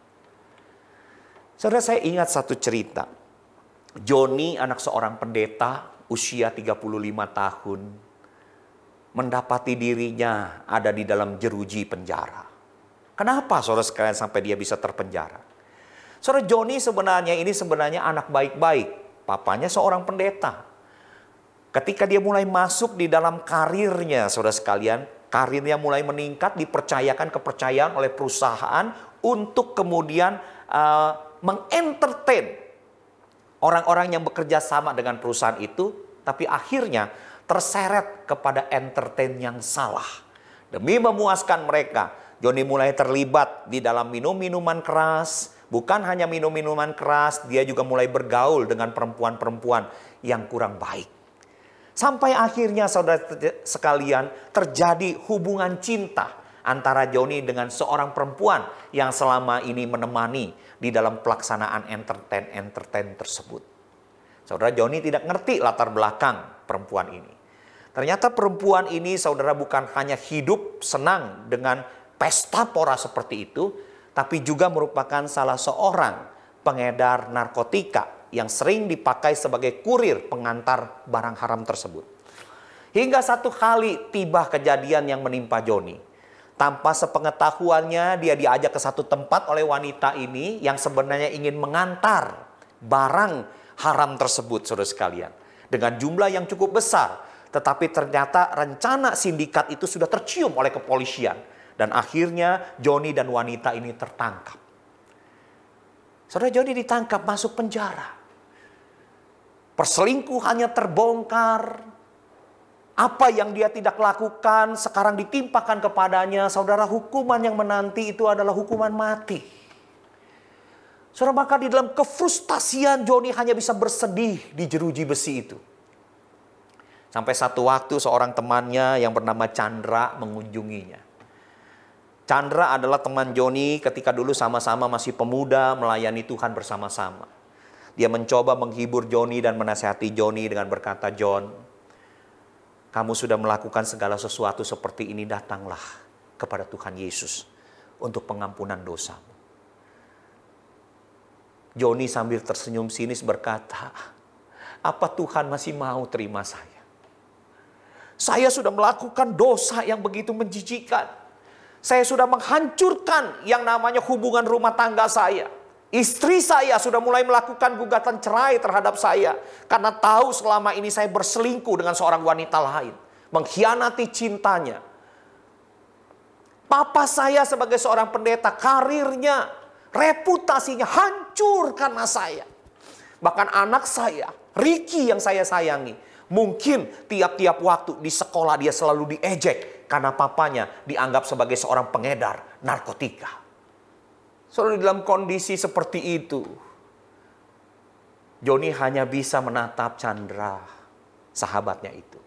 Saudara, saya ingat satu cerita. Joni, anak seorang pendeta, usia 35 tahun, mendapati dirinya ada di dalam jeruji penjara. Kenapa saudara sekalian sampai dia bisa terpenjara? Saudara, Joni sebenarnya anak baik-baik. Papanya seorang pendeta. Ketika dia mulai masuk di dalam karirnya, saudara sekalian, karirnya mulai meningkat, dipercayakan kepercayaan oleh perusahaan untuk kemudian mengentertain orang-orang yang bekerja sama dengan perusahaan itu, tapi akhirnya terseret kepada entertain yang salah. Demi memuaskan mereka, Joni mulai terlibat di dalam minum-minuman keras. Bukan hanya minum-minuman keras, dia juga mulai bergaul dengan perempuan-perempuan yang kurang baik. Sampai akhirnya saudara sekalian terjadi hubungan cinta antara Joni dengan seorang perempuan yang selama ini menemani di dalam pelaksanaan entertain tersebut. Saudara, Joni tidak ngerti latar belakang perempuan ini. Ternyata perempuan ini, saudara, bukan hanya hidup senang dengan pesta pora seperti itu, tapi juga merupakan salah seorang pengedar narkotika yang sering dipakai sebagai kurir pengantar barang haram tersebut. Hingga satu kali tiba kejadian yang menimpa Joni. Tanpa sepengetahuannya, dia diajak ke satu tempat oleh wanita ini yang sebenarnya ingin mengantar barang haram tersebut, saudara sekalian, dengan jumlah yang cukup besar. Tetapi ternyata rencana sindikat itu sudah tercium oleh kepolisian. Dan akhirnya Joni dan wanita ini tertangkap. Saudara, Joni ditangkap, masuk penjara. Perselingkuhannya terbongkar. Apa yang dia tidak lakukan sekarang ditimpakan kepadanya. Saudara, hukuman yang menanti itu adalah hukuman mati. Saudara, maka di dalam kefrustasian Joni hanya bisa bersedih di jeruji besi itu. Sampai satu waktu seorang temannya yang bernama Chandra mengunjunginya. Chandra adalah teman Joni ketika dulu sama-sama masih pemuda melayani Tuhan bersama-sama. Dia mencoba menghibur Joni dan menasihati Joni dengan berkata, "John, kamu sudah melakukan segala sesuatu seperti ini, datanglah kepada Tuhan Yesus untuk pengampunan dosamu." Joni sambil tersenyum sinis berkata, "Apa Tuhan masih mau terima saya? Saya sudah melakukan dosa yang begitu menjijikkan. Saya sudah menghancurkan yang namanya hubungan rumah tangga saya. Istri saya sudah mulai melakukan gugatan cerai terhadap saya. Karena tahu selama ini saya berselingkuh dengan seorang wanita lain. Mengkhianati cintanya. Papa saya sebagai seorang pendeta, karirnya, reputasinya hancur karena saya. Bahkan anak saya, Ricky yang saya sayangi, mungkin tiap-tiap waktu di sekolah dia selalu diejek. Karena papanya dianggap sebagai seorang pengedar narkotika." Selalu dalam kondisi seperti itu, Joni hanya bisa menatap Chandra, sahabatnya itu.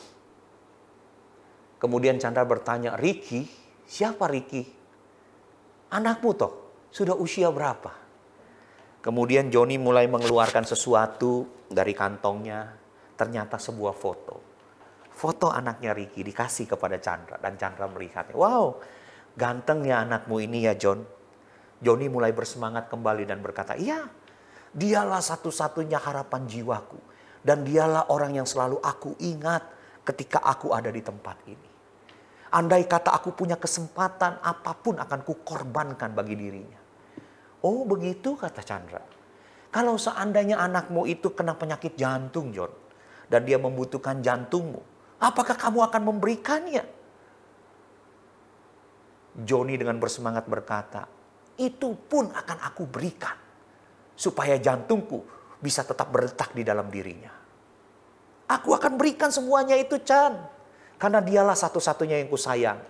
Kemudian Chandra bertanya, "Ricky, siapa Ricky? Anakmu toh, sudah usia berapa?" Kemudian Joni mulai mengeluarkan sesuatu dari kantongnya, ternyata sebuah foto. Foto anaknya Ricky dikasih kepada Chandra dan Chandra melihatnya. "Wow, gantengnya anakmu ini ya, John." Joni mulai bersemangat kembali dan berkata, "Iya, dialah satu-satunya harapan jiwaku. Dan dialah orang yang selalu aku ingat ketika aku ada di tempat ini. Andai kata aku punya kesempatan, apapun akan kukorbankan bagi dirinya." "Oh begitu," kata Chandra. "Kalau seandainya anakmu itu kena penyakit jantung, John, dan dia membutuhkan jantungmu, apakah kamu akan memberikannya?" Joni dengan bersemangat berkata, "Itu pun akan aku berikan, supaya jantungku bisa tetap berdetak di dalam dirinya. Aku akan berikan semuanya itu, Chan, karena dialah satu-satunya yang kusayang."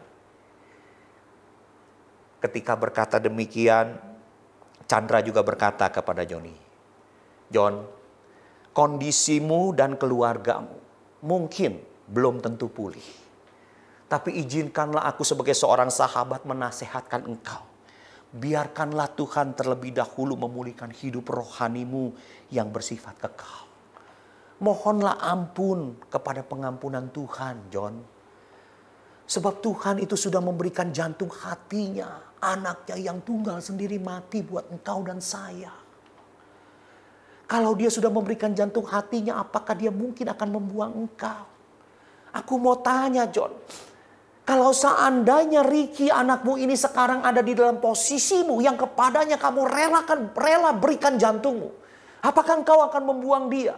Ketika berkata demikian, Chandra juga berkata kepada Joni, "John, kondisimu dan keluargamu mungkin belum tentu pulih. Tapi izinkanlah aku sebagai seorang sahabat menasehatkan engkau. Biarkanlah Tuhan terlebih dahulu memulihkan hidup rohanimu yang bersifat kekal. Mohonlah ampun kepada pengampunan Tuhan, John. Sebab Tuhan itu sudah memberikan jantung hatinya, anaknya yang tunggal sendiri mati buat engkau dan saya. Kalau dia sudah memberikan jantung hatinya, apakah dia mungkin akan membuang engkau? Aku mau tanya, John. Kalau seandainya Ricky anakmu ini sekarang ada di dalam posisimu yang kepadanya kamu rela berikan jantungmu, apakah engkau akan membuang dia?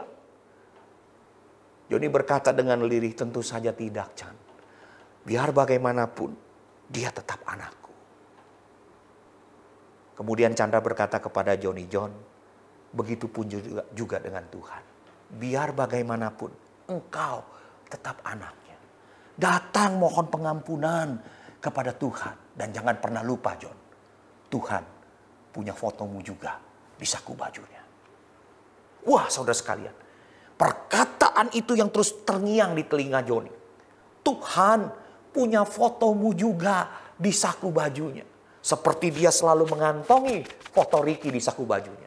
Joni berkata dengan lirih, tentu saja tidak, Chan. Biar bagaimanapun, dia tetap anakku. Kemudian Chandra berkata kepada Joni, John, begitupun juga dengan Tuhan. Biar bagaimanapun, engkau tetap anaknya. Datang mohon pengampunan kepada Tuhan. Dan jangan pernah lupa, John, Tuhan punya fotomu juga di saku bajunya. Wah, saudara sekalian, perkataan itu yang terus terngiang di telinga Joni. Tuhan punya fotomu juga di saku bajunya. Seperti dia selalu mengantongi foto Ricky di saku bajunya.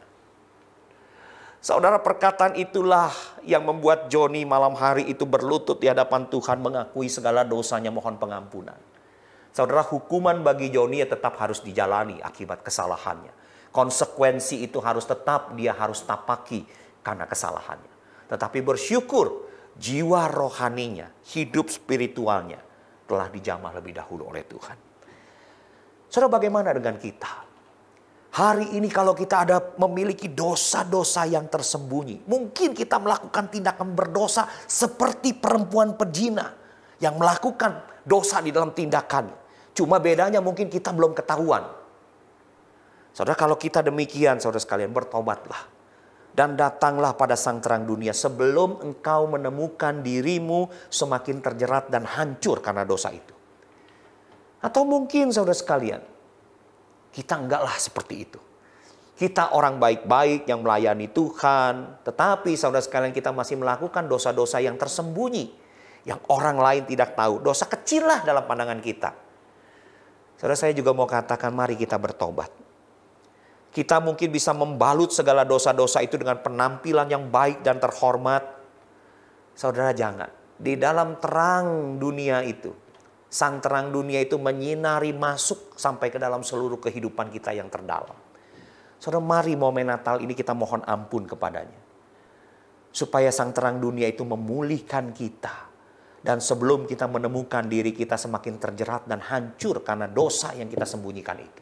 Saudara, perkataan itulah yang membuat Joni malam hari itu berlutut di hadapan Tuhan, mengakui segala dosanya, mohon pengampunan. Saudara, hukuman bagi Joni tetap harus dijalani akibat kesalahannya. Konsekuensi itu dia harus tapaki karena kesalahannya. Tetapi bersyukur jiwa rohaninya, hidup spiritualnya telah dijamah lebih dahulu oleh Tuhan. Saudara, bagaimana dengan kita? Hari ini kalau kita memiliki dosa-dosa yang tersembunyi. Mungkin kita melakukan tindakan berdosa seperti perempuan pezina yang melakukan dosa di dalam tindakannya. Cuma bedanya mungkin kita belum ketahuan. Saudara, kalau kita demikian, saudara sekalian, bertobatlah. Dan datanglah pada sang terang dunia sebelum engkau menemukan dirimu semakin terjerat dan hancur karena dosa itu. Atau mungkin saudara sekalian, kita enggaklah seperti itu. Kita orang baik-baik yang melayani Tuhan. Tetapi saudara sekalian, kita masih melakukan dosa-dosa yang tersembunyi. Yang orang lain tidak tahu. Dosa kecil lah dalam pandangan kita. Saudara, saya juga mau katakan, mari kita bertobat. Kita mungkin bisa membalut segala dosa-dosa itu dengan penampilan yang baik dan terhormat. Saudara, jangan. Di dalam terang dunia itu, sang terang dunia itu menyinari masuk sampai ke dalam seluruh kehidupan kita yang terdalam. Saudara, mari momen Natal ini kita mohon ampun kepadanya. Supaya sang terang dunia itu memulihkan kita. Dan sebelum kita menemukan diri kita semakin terjerat dan hancur karena dosa yang kita sembunyikan itu.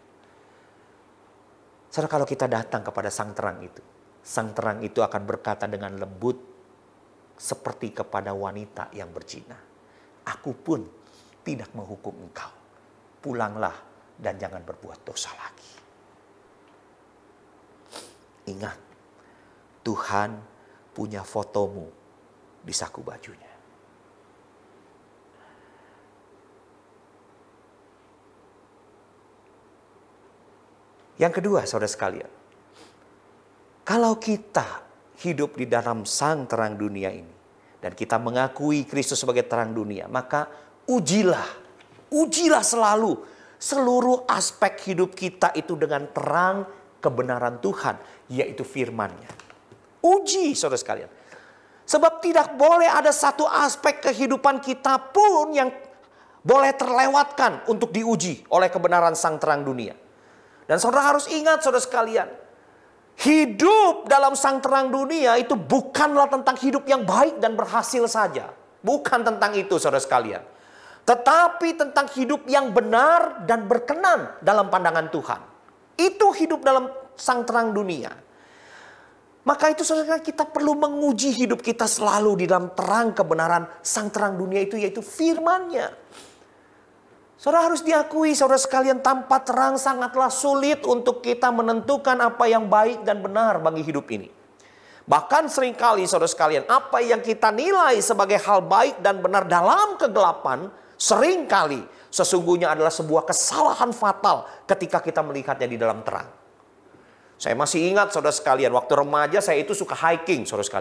Saudara, kalau kita datang kepada sang terang itu akan berkata dengan lembut seperti kepada wanita yang berzina. Aku pun tidak menghukum engkau. Pulanglah dan jangan berbuat dosa lagi. Ingat, Tuhan punya fotomu di saku bajunya. Yang kedua, saudara sekalian, kalau kita hidup di dalam sang terang dunia ini dan kita mengakui Kristus sebagai terang dunia, maka ujilah selalu seluruh aspek hidup kita itu dengan terang kebenaran Tuhan, yaitu firman-Nya. Uji, saudara sekalian. Sebab tidak boleh ada satu aspek kehidupan kita pun yang boleh terlewatkan untuk diuji oleh kebenaran sang terang dunia. Dan saudara harus ingat, saudara sekalian, hidup dalam sang terang dunia itu bukanlah tentang hidup yang baik dan berhasil saja. Bukan tentang itu, saudara sekalian. Tetapi tentang hidup yang benar dan berkenan dalam pandangan Tuhan. Itu hidup dalam sang terang dunia. Maka itu saudara, kita perlu menguji hidup kita selalu di dalam terang kebenaran sang terang dunia itu, yaitu firman-Nya. Saudara, harus diakui, saudara sekalian, tanpa terang sangatlah sulit untuk kita menentukan apa yang baik dan benar bagi hidup ini. Bahkan seringkali, saudara sekalian, apa yang kita nilai sebagai hal baik dan benar dalam kegelapan, seringkali sesungguhnya adalah sebuah kesalahan fatal ketika kita melihatnya di dalam terang. Saya masih ingat, saudara sekalian, waktu remaja saya itu suka hiking, saudara sekalian.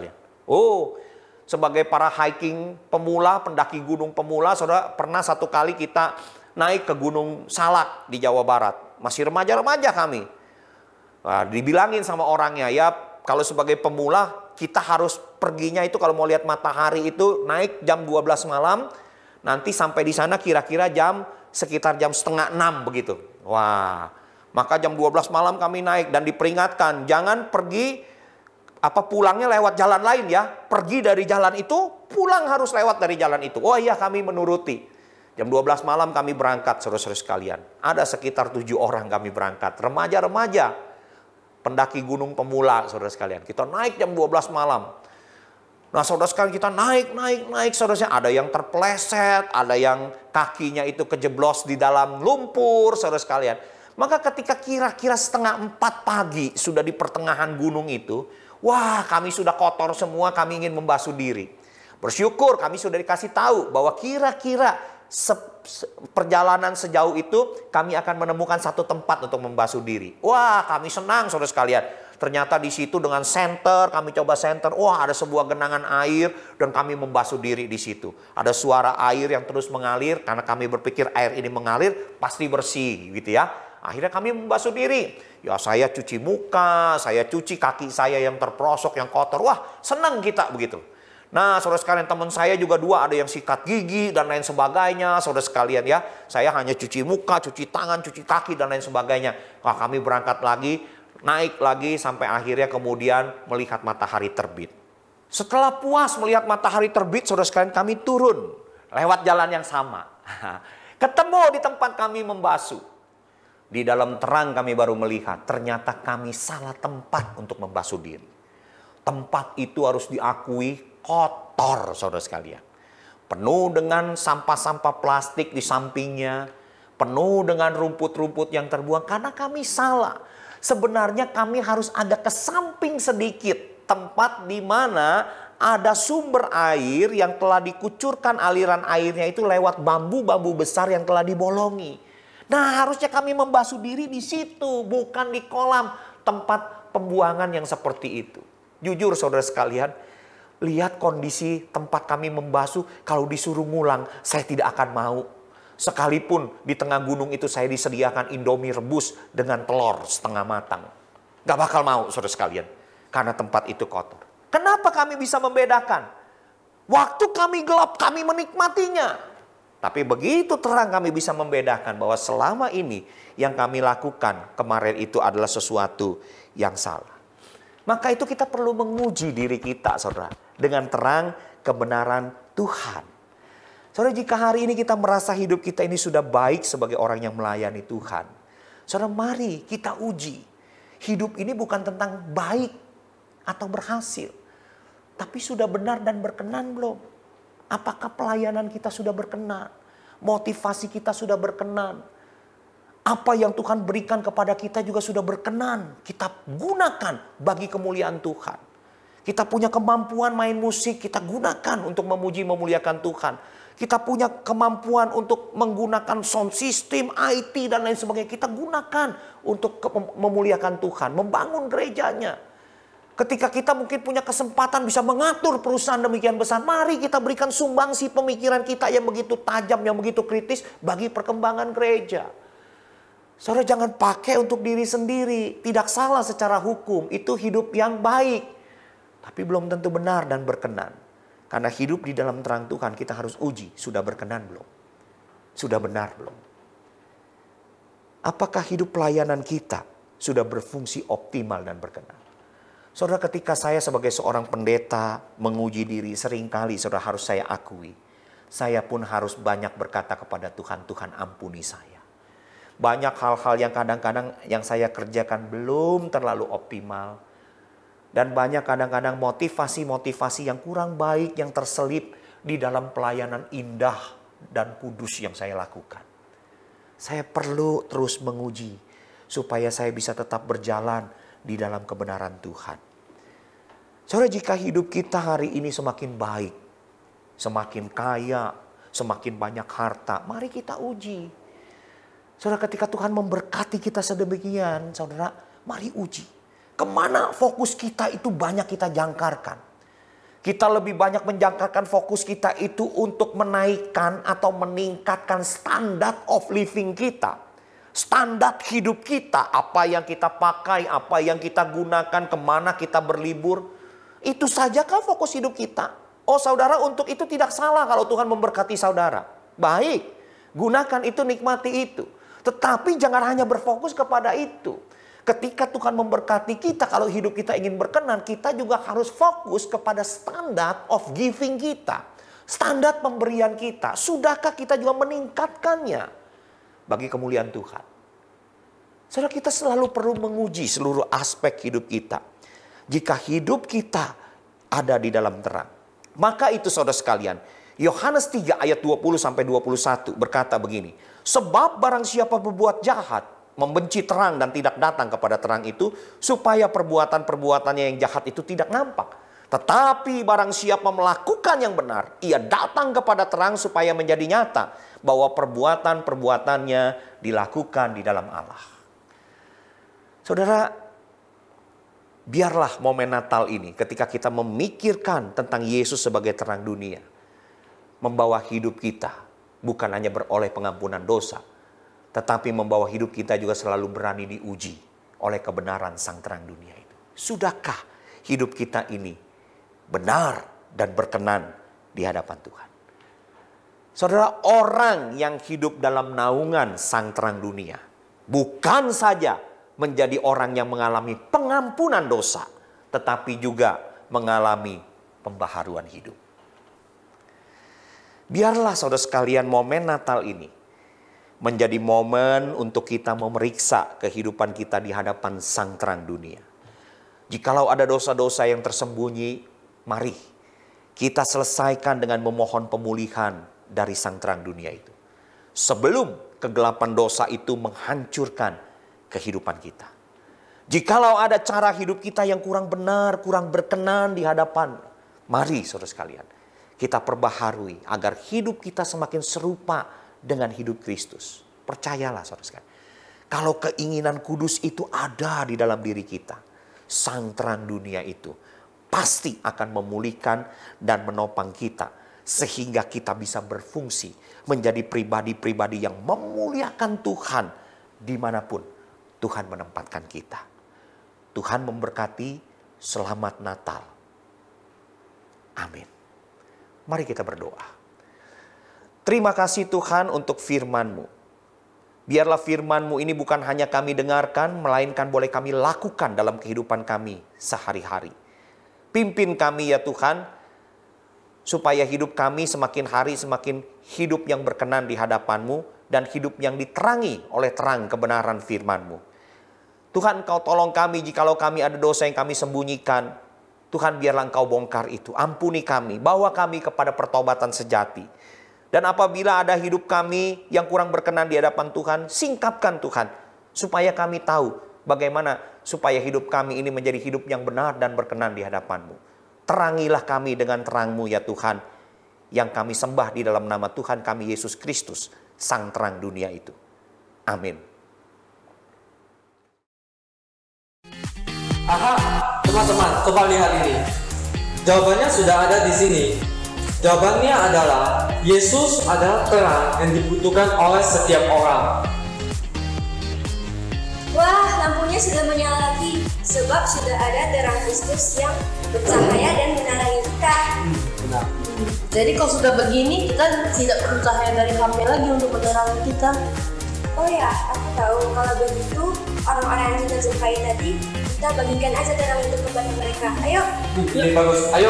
Oh, sebagai para hiking pemula, pendaki gunung pemula, saudara, pernah satu kali kita naik ke Gunung Salak di Jawa Barat. Masih remaja-remaja kami. Nah, dibilangin sama orangnya, ya kalau sebagai pemula kita harus perginya itu kalau mau lihat matahari itu naik jam 12 malam. Nanti sampai di sana kira-kira sekitar jam 5:30 begitu. Wah, maka jam 12 malam kami naik dan diperingatkan jangan pergi pulangnya lewat jalan lain ya. Pergi dari jalan itu, pulang harus lewat dari jalan itu. Oh iya, kami menuruti. Jam 12 malam kami berangkat, saudara-saudara sekalian. Ada sekitar 7 orang kami berangkat. Remaja-remaja, pendaki gunung pemula, saudara sekalian. Kita naik jam 12 malam. Nah, saudara sekalian, kita naik, saudara. Ada yang terpeleset, ada yang kakinya itu kejeblos di dalam lumpur, saudara sekalian. Maka ketika kira-kira 3:30 pagi, sudah di pertengahan gunung itu, wah, kami sudah kotor semua, kami ingin membasuh diri. Bersyukur kami sudah dikasih tahu bahwa kira-kira perjalanan sejauh itu kami akan menemukan satu tempat untuk membasuh diri. Wah, kami senang saudara sekalian. Ternyata di situ dengan senter, kami coba senter. Wah, ada sebuah genangan air dan kami membasuh diri di situ. Ada suara air yang terus mengalir karena kami berpikir air ini mengalir pasti bersih gitu ya. Akhirnya kami membasuh diri. Ya, saya cuci muka, saya cuci kaki saya yang terperosok, yang kotor. Wah, senang kita begitu. Nah, saudara sekalian, teman saya juga 2, ada yang sikat gigi dan lain sebagainya. Saudara sekalian ya, saya hanya cuci muka, cuci tangan, cuci kaki dan lain sebagainya. Wah, kami berangkat lagi, naik lagi sampai akhirnya kemudian melihat matahari terbit. Setelah puas melihat matahari terbit, saudara sekalian, kami turun lewat jalan yang sama. Ketemu di tempat kami membasuh. Di dalam terang kami baru melihat ternyata kami salah tempat untuk membasuh diri. Tempat itu harus diakui kotor, saudara sekalian. Penuh dengan sampah-sampah plastik di sampingnya. Penuh dengan rumput-rumput yang terbuang karena kami salah. Sebenarnya kami harus ada ke samping sedikit. Tempat di mana ada sumber air yang telah dikucurkan aliran airnya itu lewat bambu-bambu besar yang telah dibolongi. Nah, harusnya kami membasuh diri di situ, bukan di kolam tempat pembuangan yang seperti itu. Jujur saudara sekalian, lihat kondisi tempat kami membasuh, kalau disuruh ngulang, saya tidak akan mau. Sekalipun di tengah gunung itu saya disediakan Indomie rebus dengan telur setengah matang. Gak bakal mau saudara sekalian, karena tempat itu kotor. Kenapa kami bisa membedakan? Waktu kami gelap, kami menikmatinya. Tapi begitu terang kami bisa membedakan bahwa selama ini yang kami lakukan kemarin itu adalah sesuatu yang salah. Maka itu kita perlu menguji diri kita, saudara, dengan terang kebenaran Tuhan. Saudara, jika hari ini kita merasa hidup kita ini sudah baik sebagai orang yang melayani Tuhan, saudara, mari kita uji. Hidup ini bukan tentang baik atau berhasil, tapi sudah benar dan berkenan belum? Apakah pelayanan kita sudah berkenan? Motivasi kita sudah berkenan? Apa yang Tuhan berikan kepada kita juga sudah berkenan? Kita gunakan bagi kemuliaan Tuhan. Kita punya kemampuan main musik, kita gunakan untuk memuji memuliakan Tuhan. Kita punya kemampuan untuk menggunakan sound system, IT dan lain sebagainya. Kita gunakan untuk memuliakan Tuhan, membangun gerejanya. Ketika kita mungkin punya kesempatan bisa mengatur perusahaan demikian besar, mari kita berikan sumbangsi pemikiran kita yang begitu tajam, yang begitu kritis bagi perkembangan gereja. Saudara, jangan pakai untuk diri sendiri. Tidak salah secara hukum, itu hidup yang baik. Tapi belum tentu benar dan berkenan. Karena hidup di dalam terang Tuhan kita harus uji, sudah berkenan belum? Sudah benar belum? Apakah hidup pelayanan kita sudah berfungsi optimal dan berkenan? Saudara, ketika saya sebagai seorang pendeta menguji diri, seringkali saudara harus saya akui. Saya pun harus banyak berkata kepada Tuhan, Tuhan ampuni saya. Banyak hal-hal yang kadang-kadang yang saya kerjakan belum terlalu optimal. Dan banyak kadang-kadang motivasi-motivasi yang kurang baik yang terselip di dalam pelayanan indah dan kudus yang saya lakukan. Saya perlu terus menguji supaya saya bisa tetap berjalan di dalam kebenaran Tuhan. Saudara, jika hidup kita hari ini semakin baik, semakin kaya, semakin banyak harta, mari kita uji. Saudara, ketika Tuhan memberkati kita sedemikian, saudara, mari uji. Kemana fokus kita itu banyak kita jangkarkan. Kita lebih banyak menjangkakan fokus kita itu untuk menaikkan atau meningkatkan standar of living kita. Standar hidup kita, apa yang kita pakai, apa yang kita gunakan, kemana kita berlibur. Itu saja kan fokus hidup kita. Oh saudara, untuk itu tidak salah kalau Tuhan memberkati saudara. Baik, gunakan itu, nikmati itu. Tetapi jangan hanya berfokus kepada itu. Ketika Tuhan memberkati kita, kalau hidup kita ingin berkenan, kita juga harus fokus kepada standar of giving kita. Standar pemberian kita. Sudahkah kita juga meningkatkannya bagi kemuliaan Tuhan? Saudara, kita selalu perlu menguji seluruh aspek hidup kita. Jika hidup kita ada di dalam terang. Maka itu saudara sekalian, Yohanes 3 ayat 20-21 berkata begini. Sebab barang siapa berbuat jahat, membenci terang dan tidak datang kepada terang itu, supaya perbuatan-perbuatannya yang jahat itu tidak nampak. Tetapi barang siapa melakukan yang benar, ia datang kepada terang supaya menjadi nyata bahwa perbuatan-perbuatannya dilakukan di dalam Allah. Saudara, biarlah momen Natal ini ketika kita memikirkan tentang Yesus sebagai terang dunia, membawa hidup kita bukan hanya beroleh pengampunan dosa, tetapi membawa hidup kita juga selalu berani diuji oleh kebenaran sang terang dunia itu. Sudahkah hidup kita ini benar dan berkenan di hadapan Tuhan? Saudara, orang yang hidup dalam naungan sang terang dunia bukan saja menjadi orang yang mengalami pengampunan dosa, tetapi juga mengalami pembaharuan hidup. Biarlah saudara sekalian momen Natal ini menjadi momen untuk kita memeriksa kehidupan kita di hadapan sang terang dunia. Jikalau ada dosa-dosa yang tersembunyi, mari kita selesaikan dengan memohon pemulihan dari sang terang dunia itu. Sebelum kegelapan dosa itu menghancurkan kehidupan kita. Jikalau ada cara hidup kita yang kurang benar, kurang berkenan di hadapan, mari saudara sekalian, kita perbaharui agar hidup kita semakin serupa dengan hidup Kristus. Percayalah saudara sekalian, kalau keinginan kudus itu ada di dalam diri kita, sang terang dunia itu pasti akan memulihkan dan menopang kita, sehingga kita bisa berfungsi menjadi pribadi-pribadi yang memuliakan Tuhan dimanapun Tuhan menempatkan kita. Tuhan memberkati. Selamat Natal. Amin. Mari kita berdoa. Terima kasih Tuhan untuk firman-Mu. Biarlah firman-Mu ini bukan hanya kami dengarkan, melainkan boleh kami lakukan dalam kehidupan kami sehari-hari. Pimpin kami ya Tuhan, supaya hidup kami semakin hari semakin hidup yang berkenan di hadapan-Mu, dan hidup yang diterangi oleh terang kebenaran firman-Mu. Tuhan, Engkau tolong kami jikalau kami ada dosa yang kami sembunyikan. Tuhan, biarlah Engkau bongkar itu. Ampuni kami, bawa kami kepada pertobatan sejati. Dan apabila ada hidup kami yang kurang berkenan di hadapan Tuhan, singkapkan Tuhan, supaya kami tahu bagaimana supaya hidup kami ini menjadi hidup yang benar dan berkenan di hadapan-Mu. Terangilah kami dengan terang-Mu ya Tuhan, yang kami sembah di dalam nama Tuhan kami Yesus Kristus, sang terang dunia itu. Amin. Aha, teman-teman, coba lihat ini. Jawabannya sudah ada di sini. Jawabannya adalah Yesus adalah terang yang dibutuhkan oleh setiap orang. Wah, lampunya sudah menyala lagi, sebab sudah ada terang Kristus yang bercahaya dan menerangi kita. Benar. Jadi kalau sudah begini, kita tidak perlu cahaya dari HP lagi untuk menerangi kita. Oh ya, aku tahu. Kalau begitu, orang-orang yang kita jumpai tadi, kita bagikan aja terang itu kepada mereka. Ayo. Ini bagus. Ayo.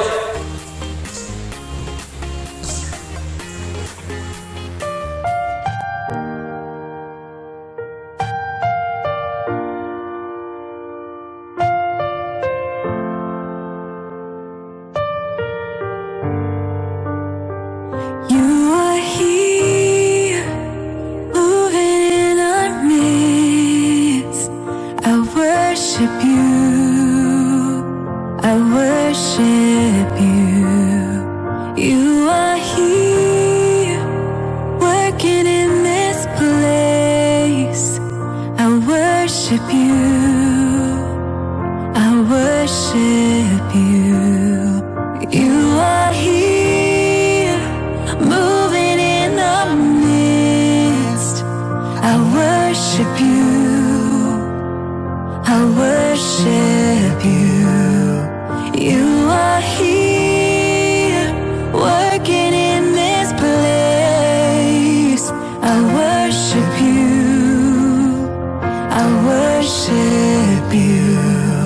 You worship you, I worship you. You are here, working in this place. I worship you, I worship you.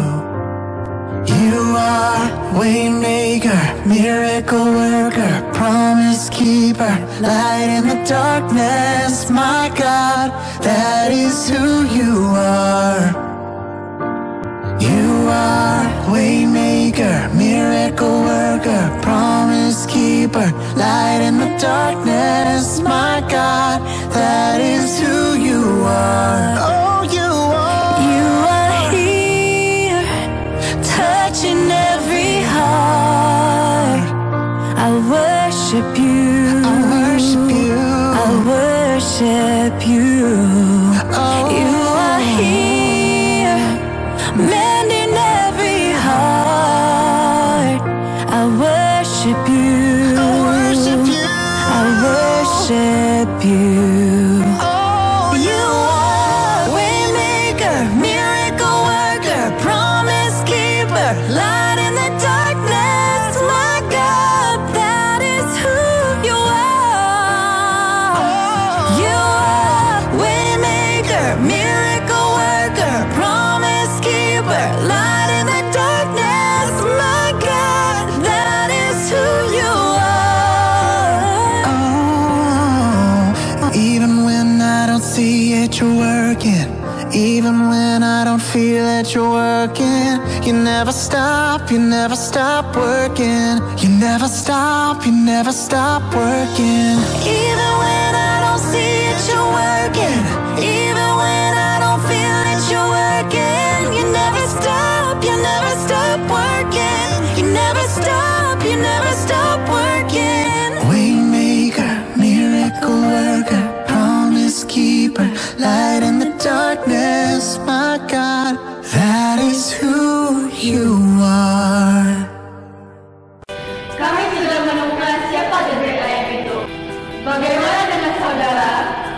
You are waymaker, miracle worker, promise keeper, light in the darkness. My God, that is who you are. You are waymaker, miracle worker, promise keeper, light in the darkness. My God, that is who you are. Oh, you are. You are here, touching every heart. I worship you, I worship you, I worship you. Oh, you are here, mending every heart. I worship you, I worship you, I worship you. Oh, you are waymaker, miracle worker, promise keeper, light in the darkness. My God, that is who you are. You are waymaker, miracle worker, promise keeper, light in the darkness. My God, that is who you are. Oh, even when I don't see it, you're working. Even when I don't feel it, you're working. You never stop, you never stop working. You never stop, you never stop working. Even when I don't see it, you're working. Even when I don't feel it, you're working. You never stop, you never stop working. You never stop, you never stop working. Waymaker, miracle worker, promise keeper, light in the darkness. My God, that is who you are. Kami sudah menemukan siapa The Great I Am itu. Bagaimana dengan saudara?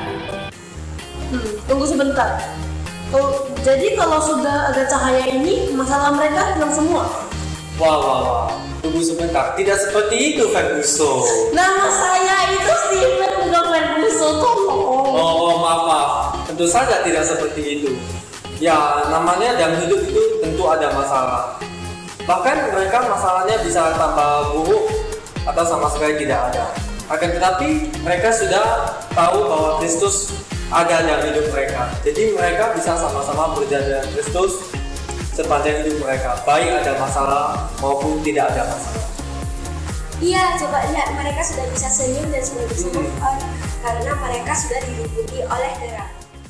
Tunggu sebentar. Oh, jadi kalau sudah ada cahaya ini, masalah mereka hilang semua. Wah. Tunggu sebentar. Tidak seperti itu, Ferguson. Nama saya itu Steven, bukan Ferguson. Tolong. Oh, maaf. Tentu saja tidak seperti itu. Ya, namanya dalam hidup itu tentu ada masalah. Bahkan mereka masalahnya bisa tambah buruk atau sama sekali tidak ada. Akan tetapi mereka sudah tahu bahwa Kristus ada dalam hidup mereka. Jadi mereka bisa sama-sama berjalan dengan Kristus sepanjang hidup mereka, baik ada masalah maupun tidak ada masalah. Iya, coba lihat, mereka sudah bisa senyum dan sudah bisa move on karena mereka sudah diliputi oleh terang.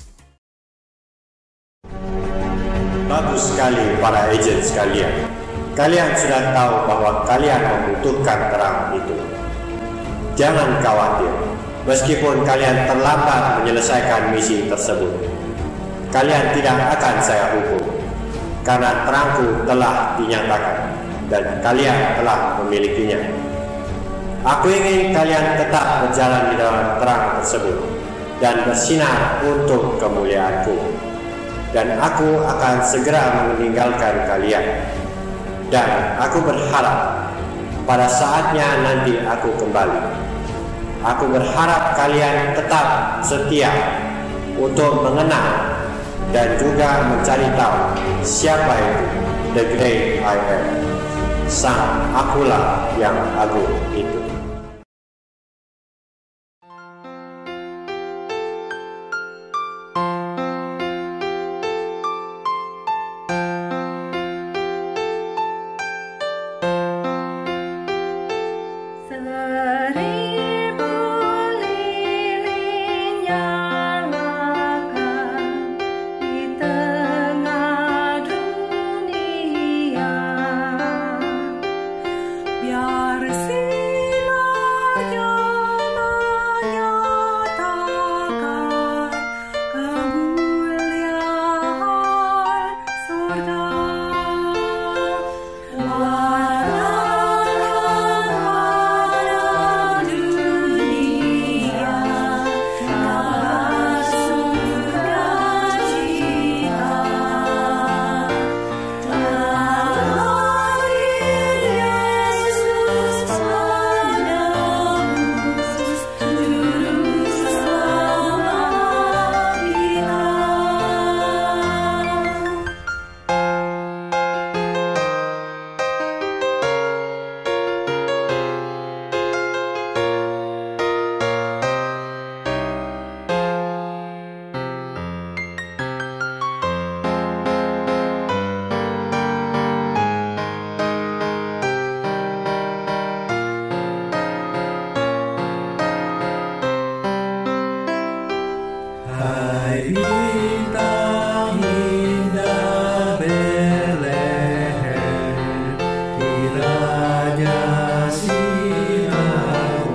Bagus sekali para agent sekalian. Kalian sudah tahu bahwa kalian membutuhkan terang itu. Jangan khawatir, meskipun kalian terlambat menyelesaikan misi tersebut. Kalian tidak akan saya hukum, karena terangku telah dinyatakan dan kalian telah memilikinya. Aku ingin kalian tetap berjalan di dalam terang tersebut dan bersinar untuk kemuliaanku. Dan aku akan segera meninggalkan kalian. Dan aku berharap pada saatnya nanti aku kembali. Aku berharap kalian tetap setia untuk mengenal dan juga mencari tahu siapa itu The Great I Am, Sang Akulah yang agung itu. Biar si Hai bintang indah Betlehem, kiranya sinarmu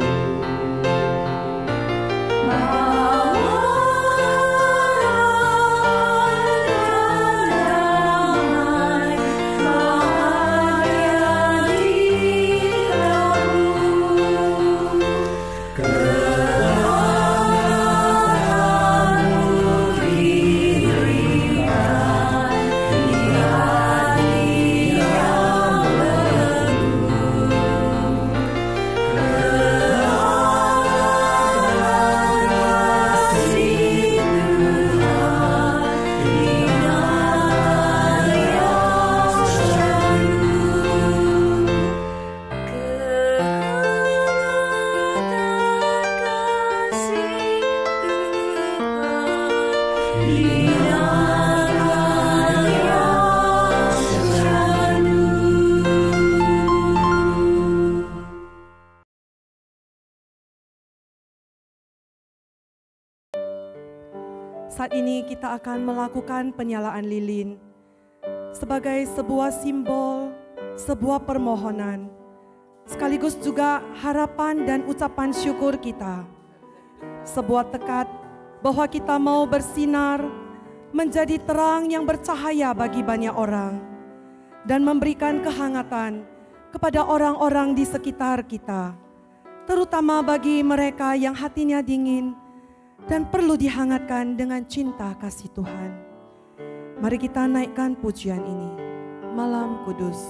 Saat ini kita akan melakukan penyalaan lilin sebagai sebuah simbol, sebuah permohonan, sekaligus juga harapan dan ucapan syukur kita. Sebuah tekad bahwa kita mau bersinar, menjadi terang yang bercahaya bagi banyak orang, dan memberikan kehangatan kepada orang-orang di sekitar kita, terutama bagi mereka yang hatinya dingin dan perlu dihangatkan dengan cinta kasih Tuhan. Mari kita naikkan pujian ini, Malam Kudus.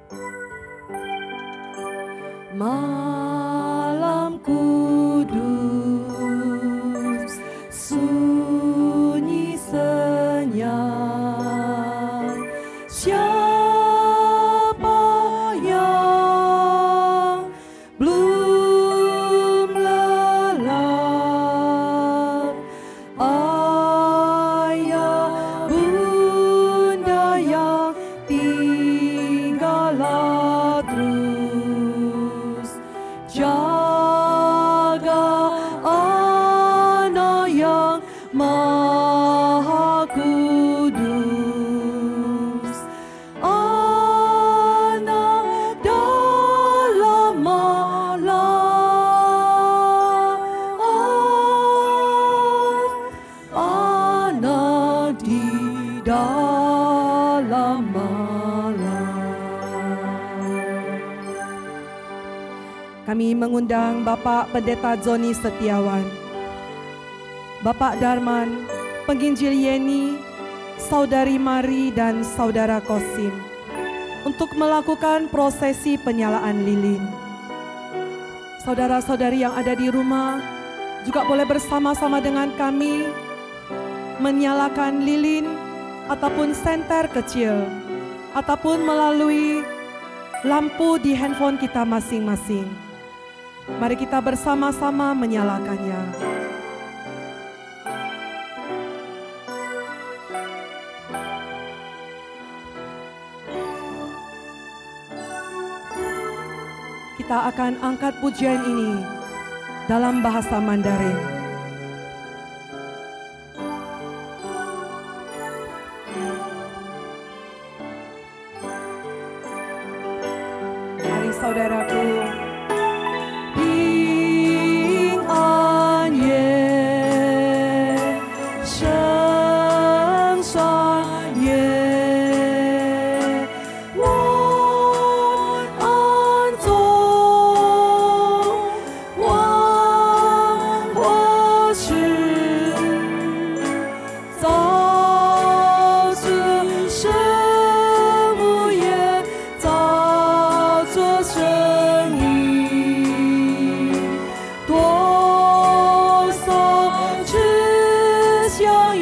Malam kudus, sunyi senyap, siapa yang belum lelap? Ayah bunda yang tinggallah terus, jaga anak yang maha kudus, anak dalam malam, anak di dalam malam. Kami mengundang Bapak Pendeta Joni Setiawan, Bapak Darman, Penginjil Yeni, Saudari Mari dan Saudara Kosim untuk melakukan prosesi penyalaan lilin. Saudara-saudari yang ada di rumah juga boleh bersama-sama dengan kami menyalakan lilin ataupun senter kecil ataupun melalui lampu di handphone kita masing-masing. Mari kita bersama-sama menyalakannya. Kita akan angkat pujian ini dalam bahasa Mandarin. Mari saudaraku. Ping an ye, sheng shuan ye, wan an zong, wan wo shi, zao zhi shen mu ye, zao zhe shen yi.多少只想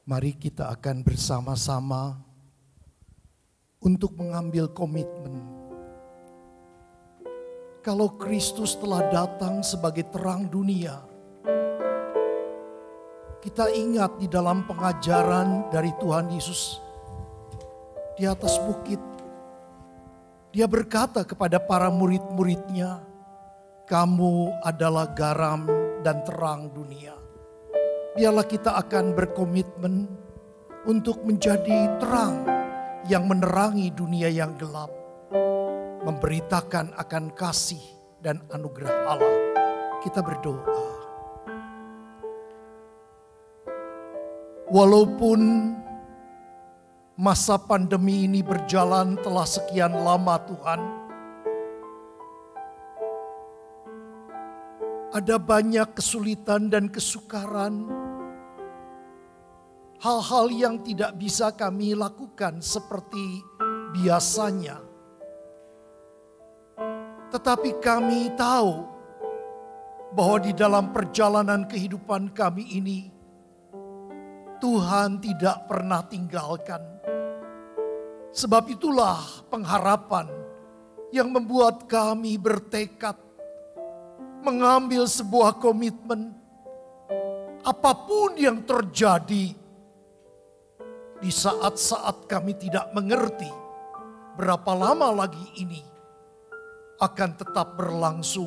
Mari kita akan bersama-sama untuk mengambil komitmen. Kalau Kristus telah datang sebagai terang dunia, kita ingat di dalam pengajaran dari Tuhan Yesus di atas bukit, Dia berkata kepada para murid-muridnya, "Kamu adalah garam dan terang dunia." Biarlah kita akan berkomitmen untuk menjadi terang yang menerangi dunia yang gelap, memberitakan akan kasih dan anugerah Allah. Kita berdoa. Walaupun masa pandemi ini berjalan telah sekian lama Tuhan, ada banyak kesulitan dan kesukaran, hal-hal yang tidak bisa kami lakukan seperti biasanya. Tetapi kami tahu bahwa di dalam perjalanan kehidupan kami ini, Tuhan tidak pernah tinggalkan. Sebab itulah pengharapan yang membuat kami bertekad mengambil sebuah komitmen. Apapun yang terjadi, di saat-saat kami tidak mengerti berapa lama lagi ini akan tetap berlangsung,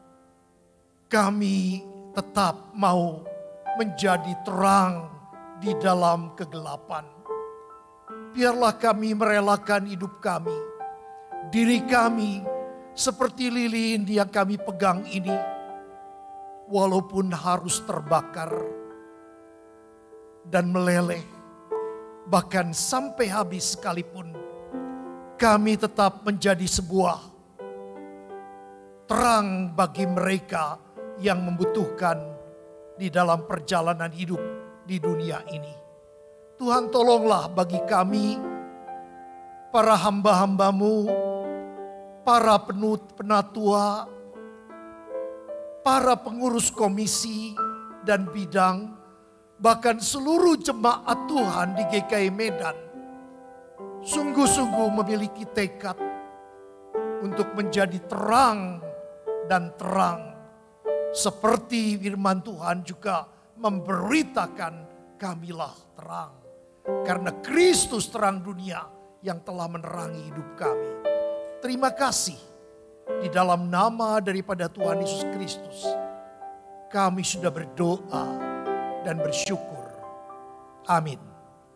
kami tetap mau menjadi terang di dalam kegelapan. Biarlah kami merelakan hidup kami, diri kami seperti lilin yang kami pegang ini, walaupun harus terbakar dan meleleh, bahkan sampai habis sekalipun, kami tetap menjadi sebuah terang bagi mereka yang membutuhkan di dalam perjalanan hidup di dunia ini. Tuhan, tolonglah bagi kami, para hamba-hamba-Mu, para penatua, para pengurus komisi dan bidang, bahkan seluruh jemaat Tuhan di GKI Medan, sungguh-sungguh memiliki tekad untuk menjadi terang dan terang. Seperti firman Tuhan juga memberitakan, kamilah terang. Karena Kristus terang dunia yang telah menerangi hidup kami. Terima kasih. Di dalam nama daripada Tuhan Yesus Kristus, kami sudah berdoa dan bersyukur. Amin.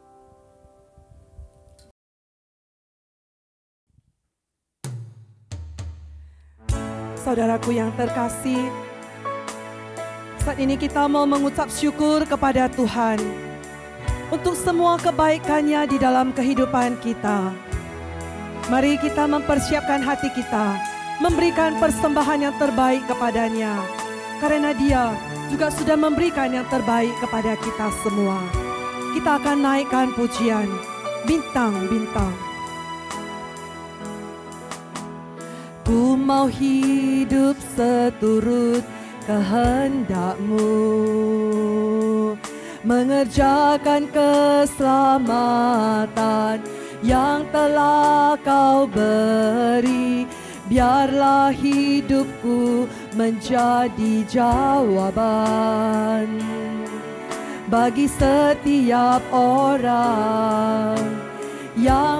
Saudaraku yang terkasih, saat ini kita mau mengucap syukur kepada Tuhan untuk semua kebaikannya di dalam kehidupan kita. Mari kita mempersiapkan hati kita, memberikan persembahan yang terbaik kepadanya. Karena Dia juga sudah memberikan yang terbaik kepada kita semua. Kita akan naikkan pujian, bintang-bintang. Ku mau hidup seturut kehendak-Mu, mengerjakan keselamatan yang telah Kau beri. Biarlah hidupku menjadi jawaban bagi setiap orang yang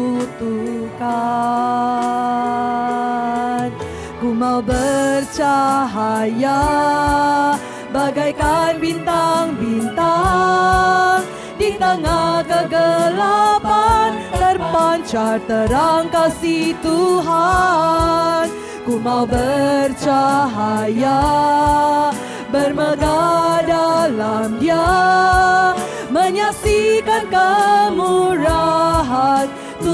membutuhkan. Ku mau bercahaya bagaikan bintang-bintang di tengah kegelapan, terpancar terang kasih Tuhan. Ku mau bercahaya, bermegah dalam Dia, menyaksikan kemurahan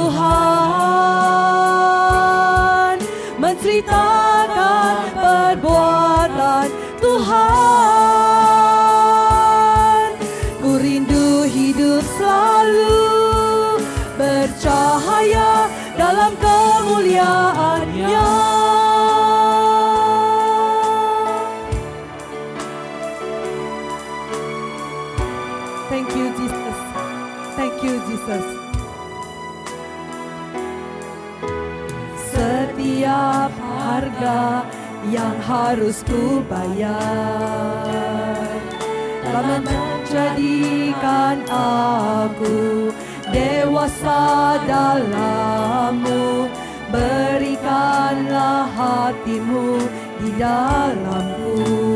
Tuhan, menceritakan perbuatan Tuhan. Ku rindu hidup selalu bercahaya dalam kemuliaan-Nya. Thank you, Jesus. setiap harga yang harus ku bayar, telah menjadikan aku dewasa dalam-Mu. Berikanlah hati-Mu di dalamku,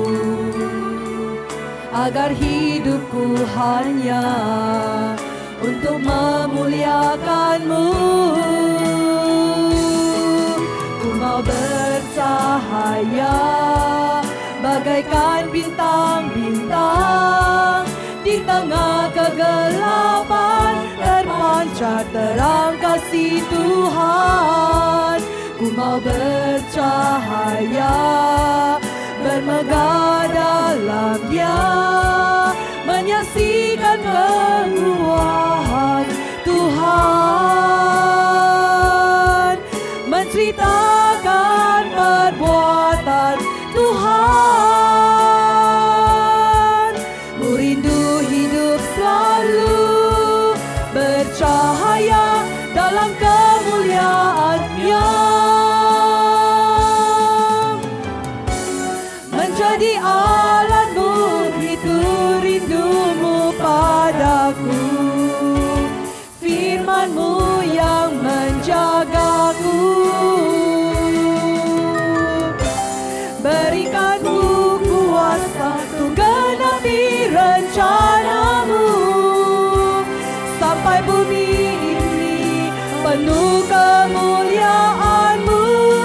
agar hidupku hanya untuk memuliakan-Mu. Ku mau bercahaya bagaikan bintang-bintang di tengah kegelapan, terpancar terang kasih Tuhan. Ku mau bercahaya, bermegah dalam Dia, menyaksikan keluahan Tuhan, menceritakan perbuatan Tuhan. Ku rindu hidup selalu bercahaya dalam kemuliaan-Nya, menjadi alat-Mu, itu rindu-Mu padaku. Firman-Mu yang menjagaku, berikan-Mu kuasa untuk genapi rencana-Mu, sampai bumi ini penuh kemuliaan-Mu.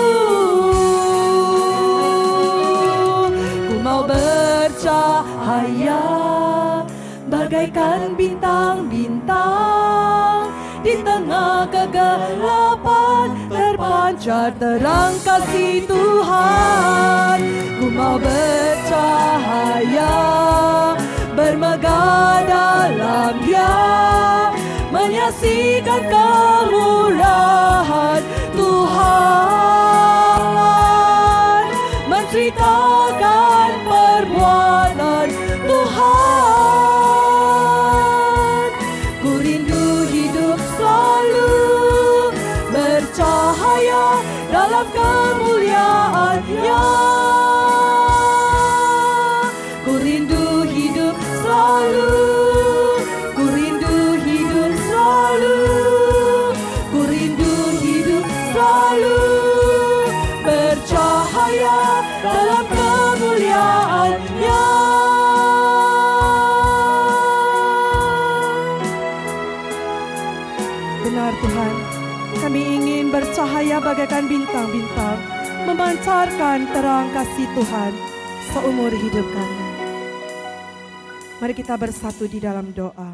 Ku mau bercahaya bagaikan bintang-bintang di tengah kegelapan, terpancar terang kasih Tuhan. Ku mau bercahaya, bermegah dalam Dia, menyaksikan kemurahan Tuhan, menceritakan perbuatan Tuhan. Ku rindu hidup selalu bercahaya dalam kemuliaan-Nya. Ku rindu hidup selalu, ku rindu hidup selalu, ku rindu hidup selalu bercahaya dalam kemuliaan-Nya. Benar Tuhan, kami ingin bercahaya bagaikan bintang-bintang, memancarkan terang kasih Tuhan seumur hidup kami. Mari kita bersatu di dalam doa.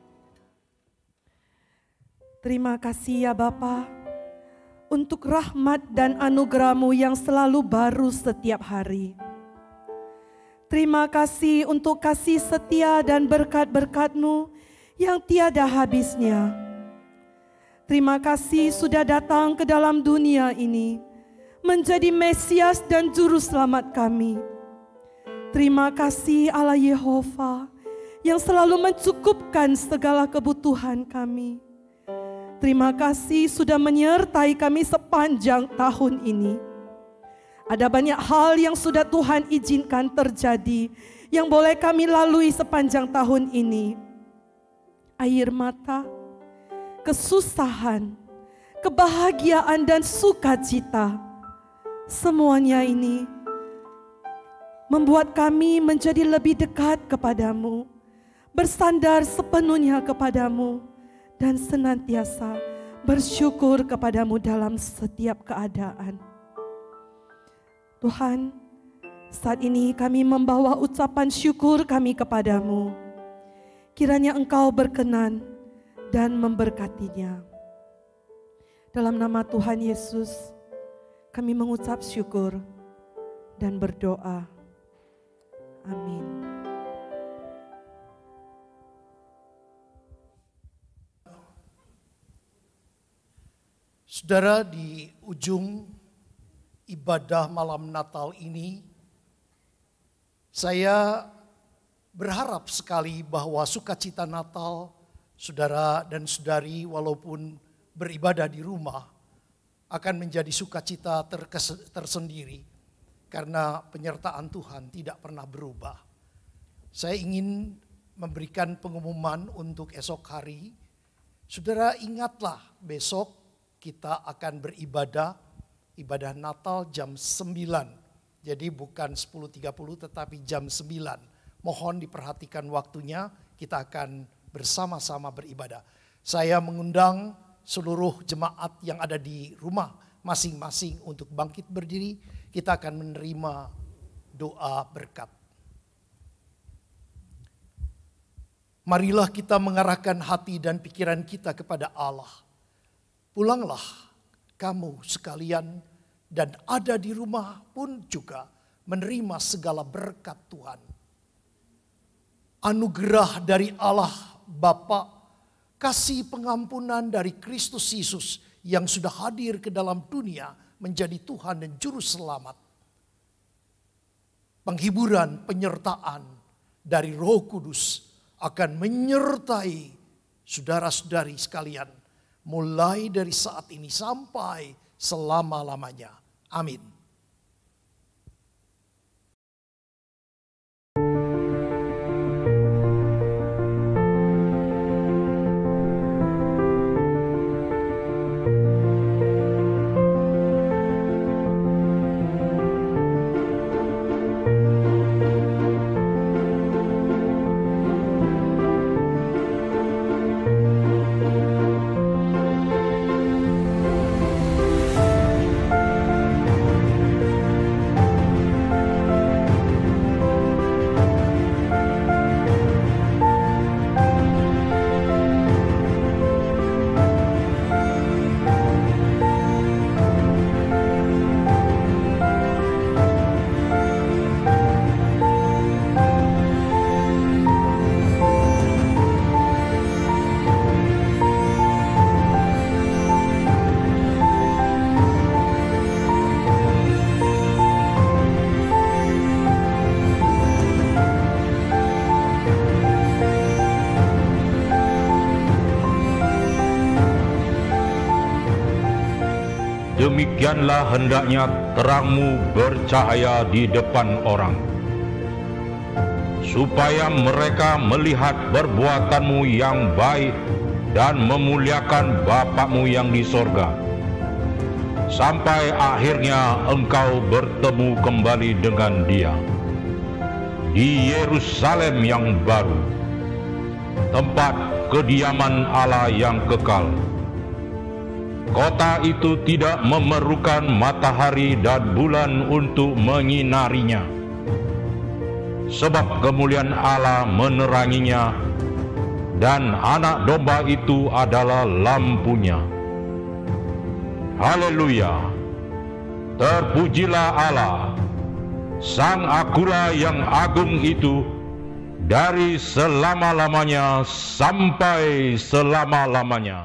Terima kasih ya Bapa, untuk rahmat dan anugerah-Mu yang selalu baru setiap hari. Terima kasih untuk kasih setia dan berkat-berkat-Mu yang tiada habisnya. Terima kasih sudah datang ke dalam dunia ini, menjadi Mesias dan Juru Selamat kami. Terima kasih Allah Yehova yang selalu mencukupkan segala kebutuhan kami. Terima kasih sudah menyertai kami sepanjang tahun ini. Ada banyak hal yang sudah Tuhan izinkan terjadi, yang boleh kami lalui sepanjang tahun ini. Air mata, kesusahan, kebahagiaan dan sukacita, semuanya ini membuat kami menjadi lebih dekat kepadamu, bersandar sepenuhnya kepadamu, dan senantiasa bersyukur kepadamu dalam setiap keadaan. Tuhan, saat ini kami membawa ucapan syukur kami kepadamu. Kiranya Engkau berkenan dan memberkatinya. Dalam nama Tuhan Yesus, kami mengucap syukur dan berdoa. Amin. Saudara, di ujung ibadah malam Natal ini, saya berharap sekali bahwa sukacita Natal saudara dan saudari walaupun beribadah di rumah akan menjadi sukacita tersendiri karena penyertaan Tuhan tidak pernah berubah. Saya ingin memberikan pengumuman untuk esok hari. Saudara ingatlah, besok kita akan beribadah, ibadah Natal jam 9. Jadi bukan 10.30 tetapi jam 9. Mohon diperhatikan waktunya, kita akan bersama-sama beribadah. Saya mengundang seluruh jemaat yang ada di rumah masing-masing untuk bangkit berdiri. Kita akan menerima doa berkat. Marilah kita mengarahkan hati dan pikiran kita kepada Allah. Pulanglah kamu sekalian dan ada di rumah pun juga menerima segala berkat Tuhan. Anugerah dari Allah Bapa, kasih pengampunan dari Kristus Yesus yang sudah hadir ke dalam dunia menjadi Tuhan dan Juru Selamat. Penghiburan, penyertaan dari Roh Kudus akan menyertai saudara-saudari sekalian mulai dari saat ini sampai selama-lamanya. Amin. Demikianlah hendaknya terangmu bercahaya di depan orang, supaya mereka melihat perbuatanmu yang baik dan memuliakan Bapa-Mu yang di sorga, sampai akhirnya engkau bertemu kembali dengan Dia di Yerusalem yang baru, tempat kediaman Allah yang kekal. Kota itu tidak memerlukan matahari dan bulan untuk menyinarinya, sebab kemuliaan Allah meneranginya, dan Anak Domba itu adalah lampunya. Haleluya! Terpujilah Allah, Sang Akura yang agung itu, dari selama-lamanya sampai selama-lamanya.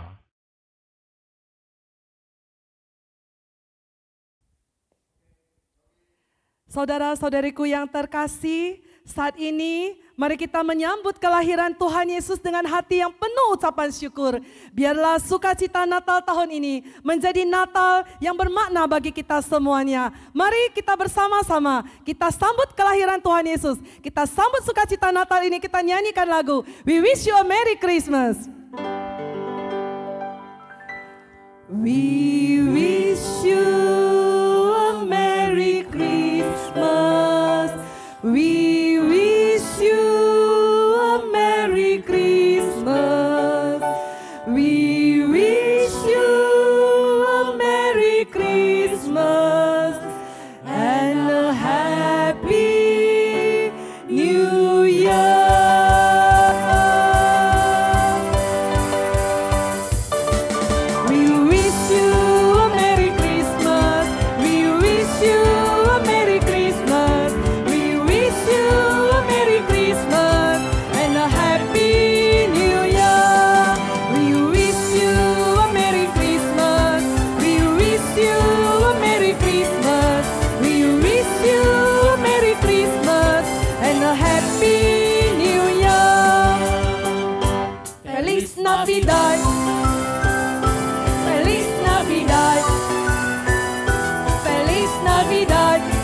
Saudara-saudariku yang terkasih, saat ini mari kita menyambut kelahiran Tuhan Yesus dengan hati yang penuh ucapan syukur. Biarlah sukacita Natal tahun ini menjadi Natal yang bermakna bagi kita semuanya. Mari kita bersama-sama, kita sambut kelahiran Tuhan Yesus. Kita sambut sukacita Natal ini, kita nyanyikan lagu We Wish You a Merry Christmas. We wish you a Merry Christmas. We wish you a Merry Christmas. We wish you a Merry Christmas and a Happy New Year. We wish you a Merry Christmas.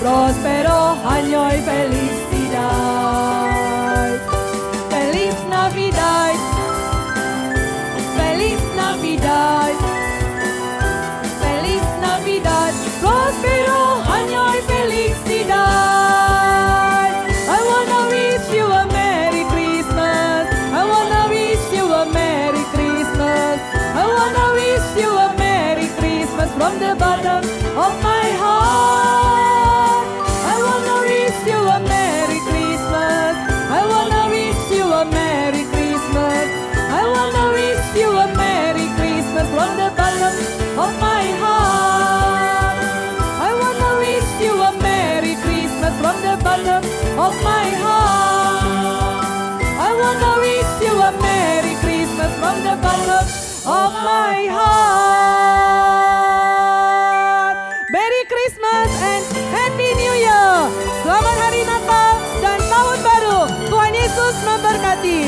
Prospero año y felicidad. Feliz Navidad. Feliz Navidad. Feliz Navidad. Prospero año y felicidad. I wanna wish you a Merry Christmas. I wanna wish you a Merry Christmas. I wanna wish you a Merry Christmas from the bottom of my heart. I wanna wish you a Merry Christmas. I wanna wish you a Merry Christmas. I wanna wish you a Merry Christmas from the bottom of my heart. I wanna wish you a Merry Christmas from the bottom of my heart. I wanna wish you a Merry Christmas from the bottom of my heart. Merry Christmas and Happy New Year. Selamat Hari Natal dan Tahun Baru. Tuhan Yesus memberkati.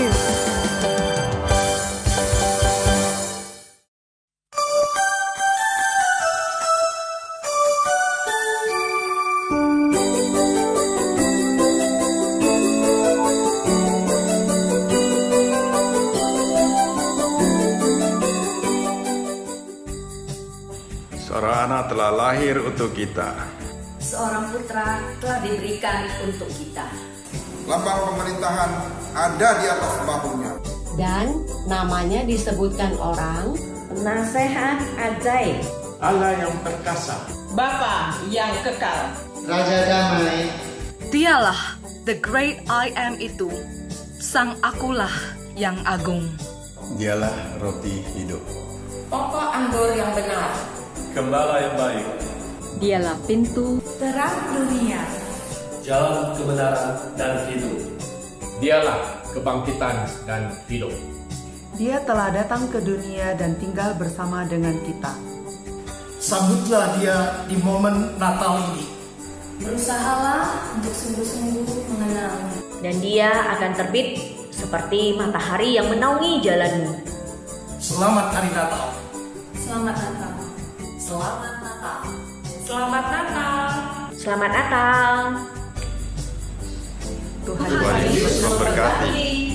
Seorang anak telah lahir untuk kita. Seorang putra telah diberikan untuk kita. Lambang pemerintahan ada di atas bahunya. Dan namanya disebutkan orang penasehat ajaib, Allah yang perkasa, Bapa yang kekal, Raja damai. Dialah the great I am itu, sang akulah yang agung. Dialah roti hidup, pokok anggur yang benar, Gembala yang baik. Dialah pintu terang dunia, jalan kebenaran dan hidup. Dialah kebangkitan dan hidup. Dia telah datang ke dunia dan tinggal bersama dengan kita. Sambutlah dia di momen Natal ini. Berusahalah untuk sungguh-sungguh mengenalnya. Dan dia akan terbit seperti matahari yang menaungi jalanmu. Selamat Hari Natal. Selamat Natal. Selamat Natal. Selamat Natal. Selamat Natal. Tuhan Yesus memberkati.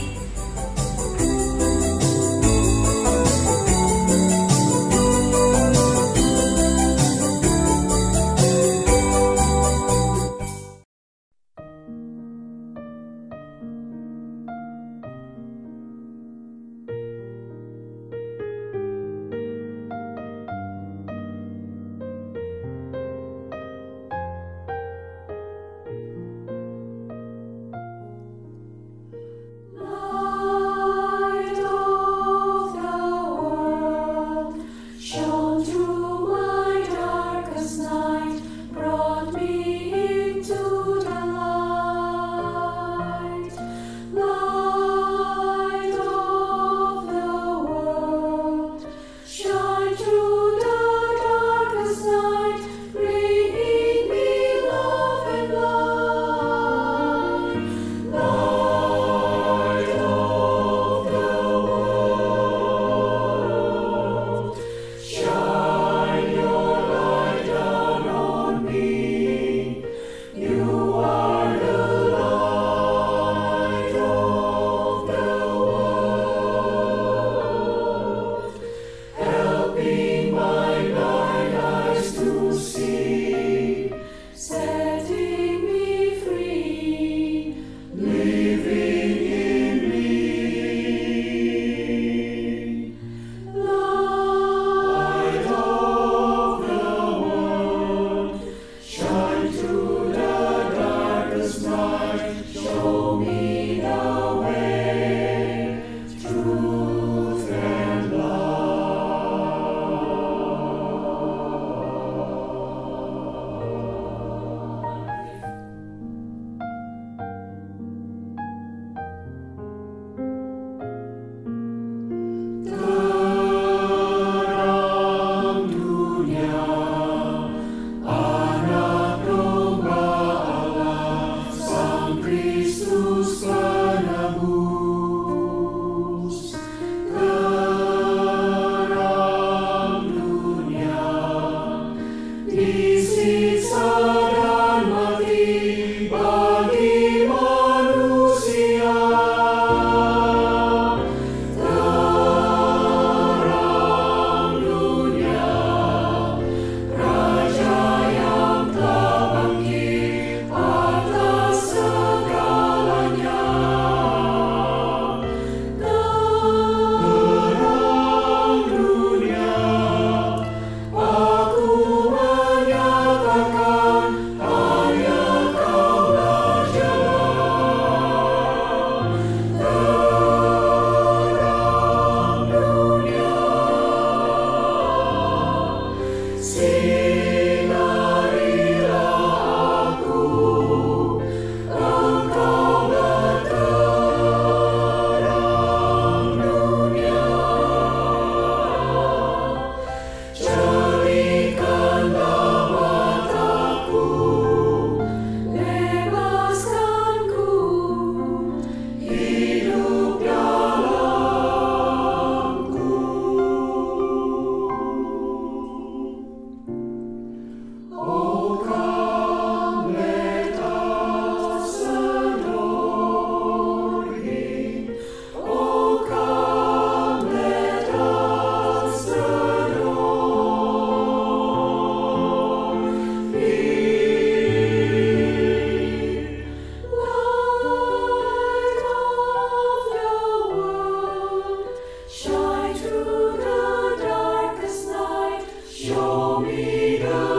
Show me the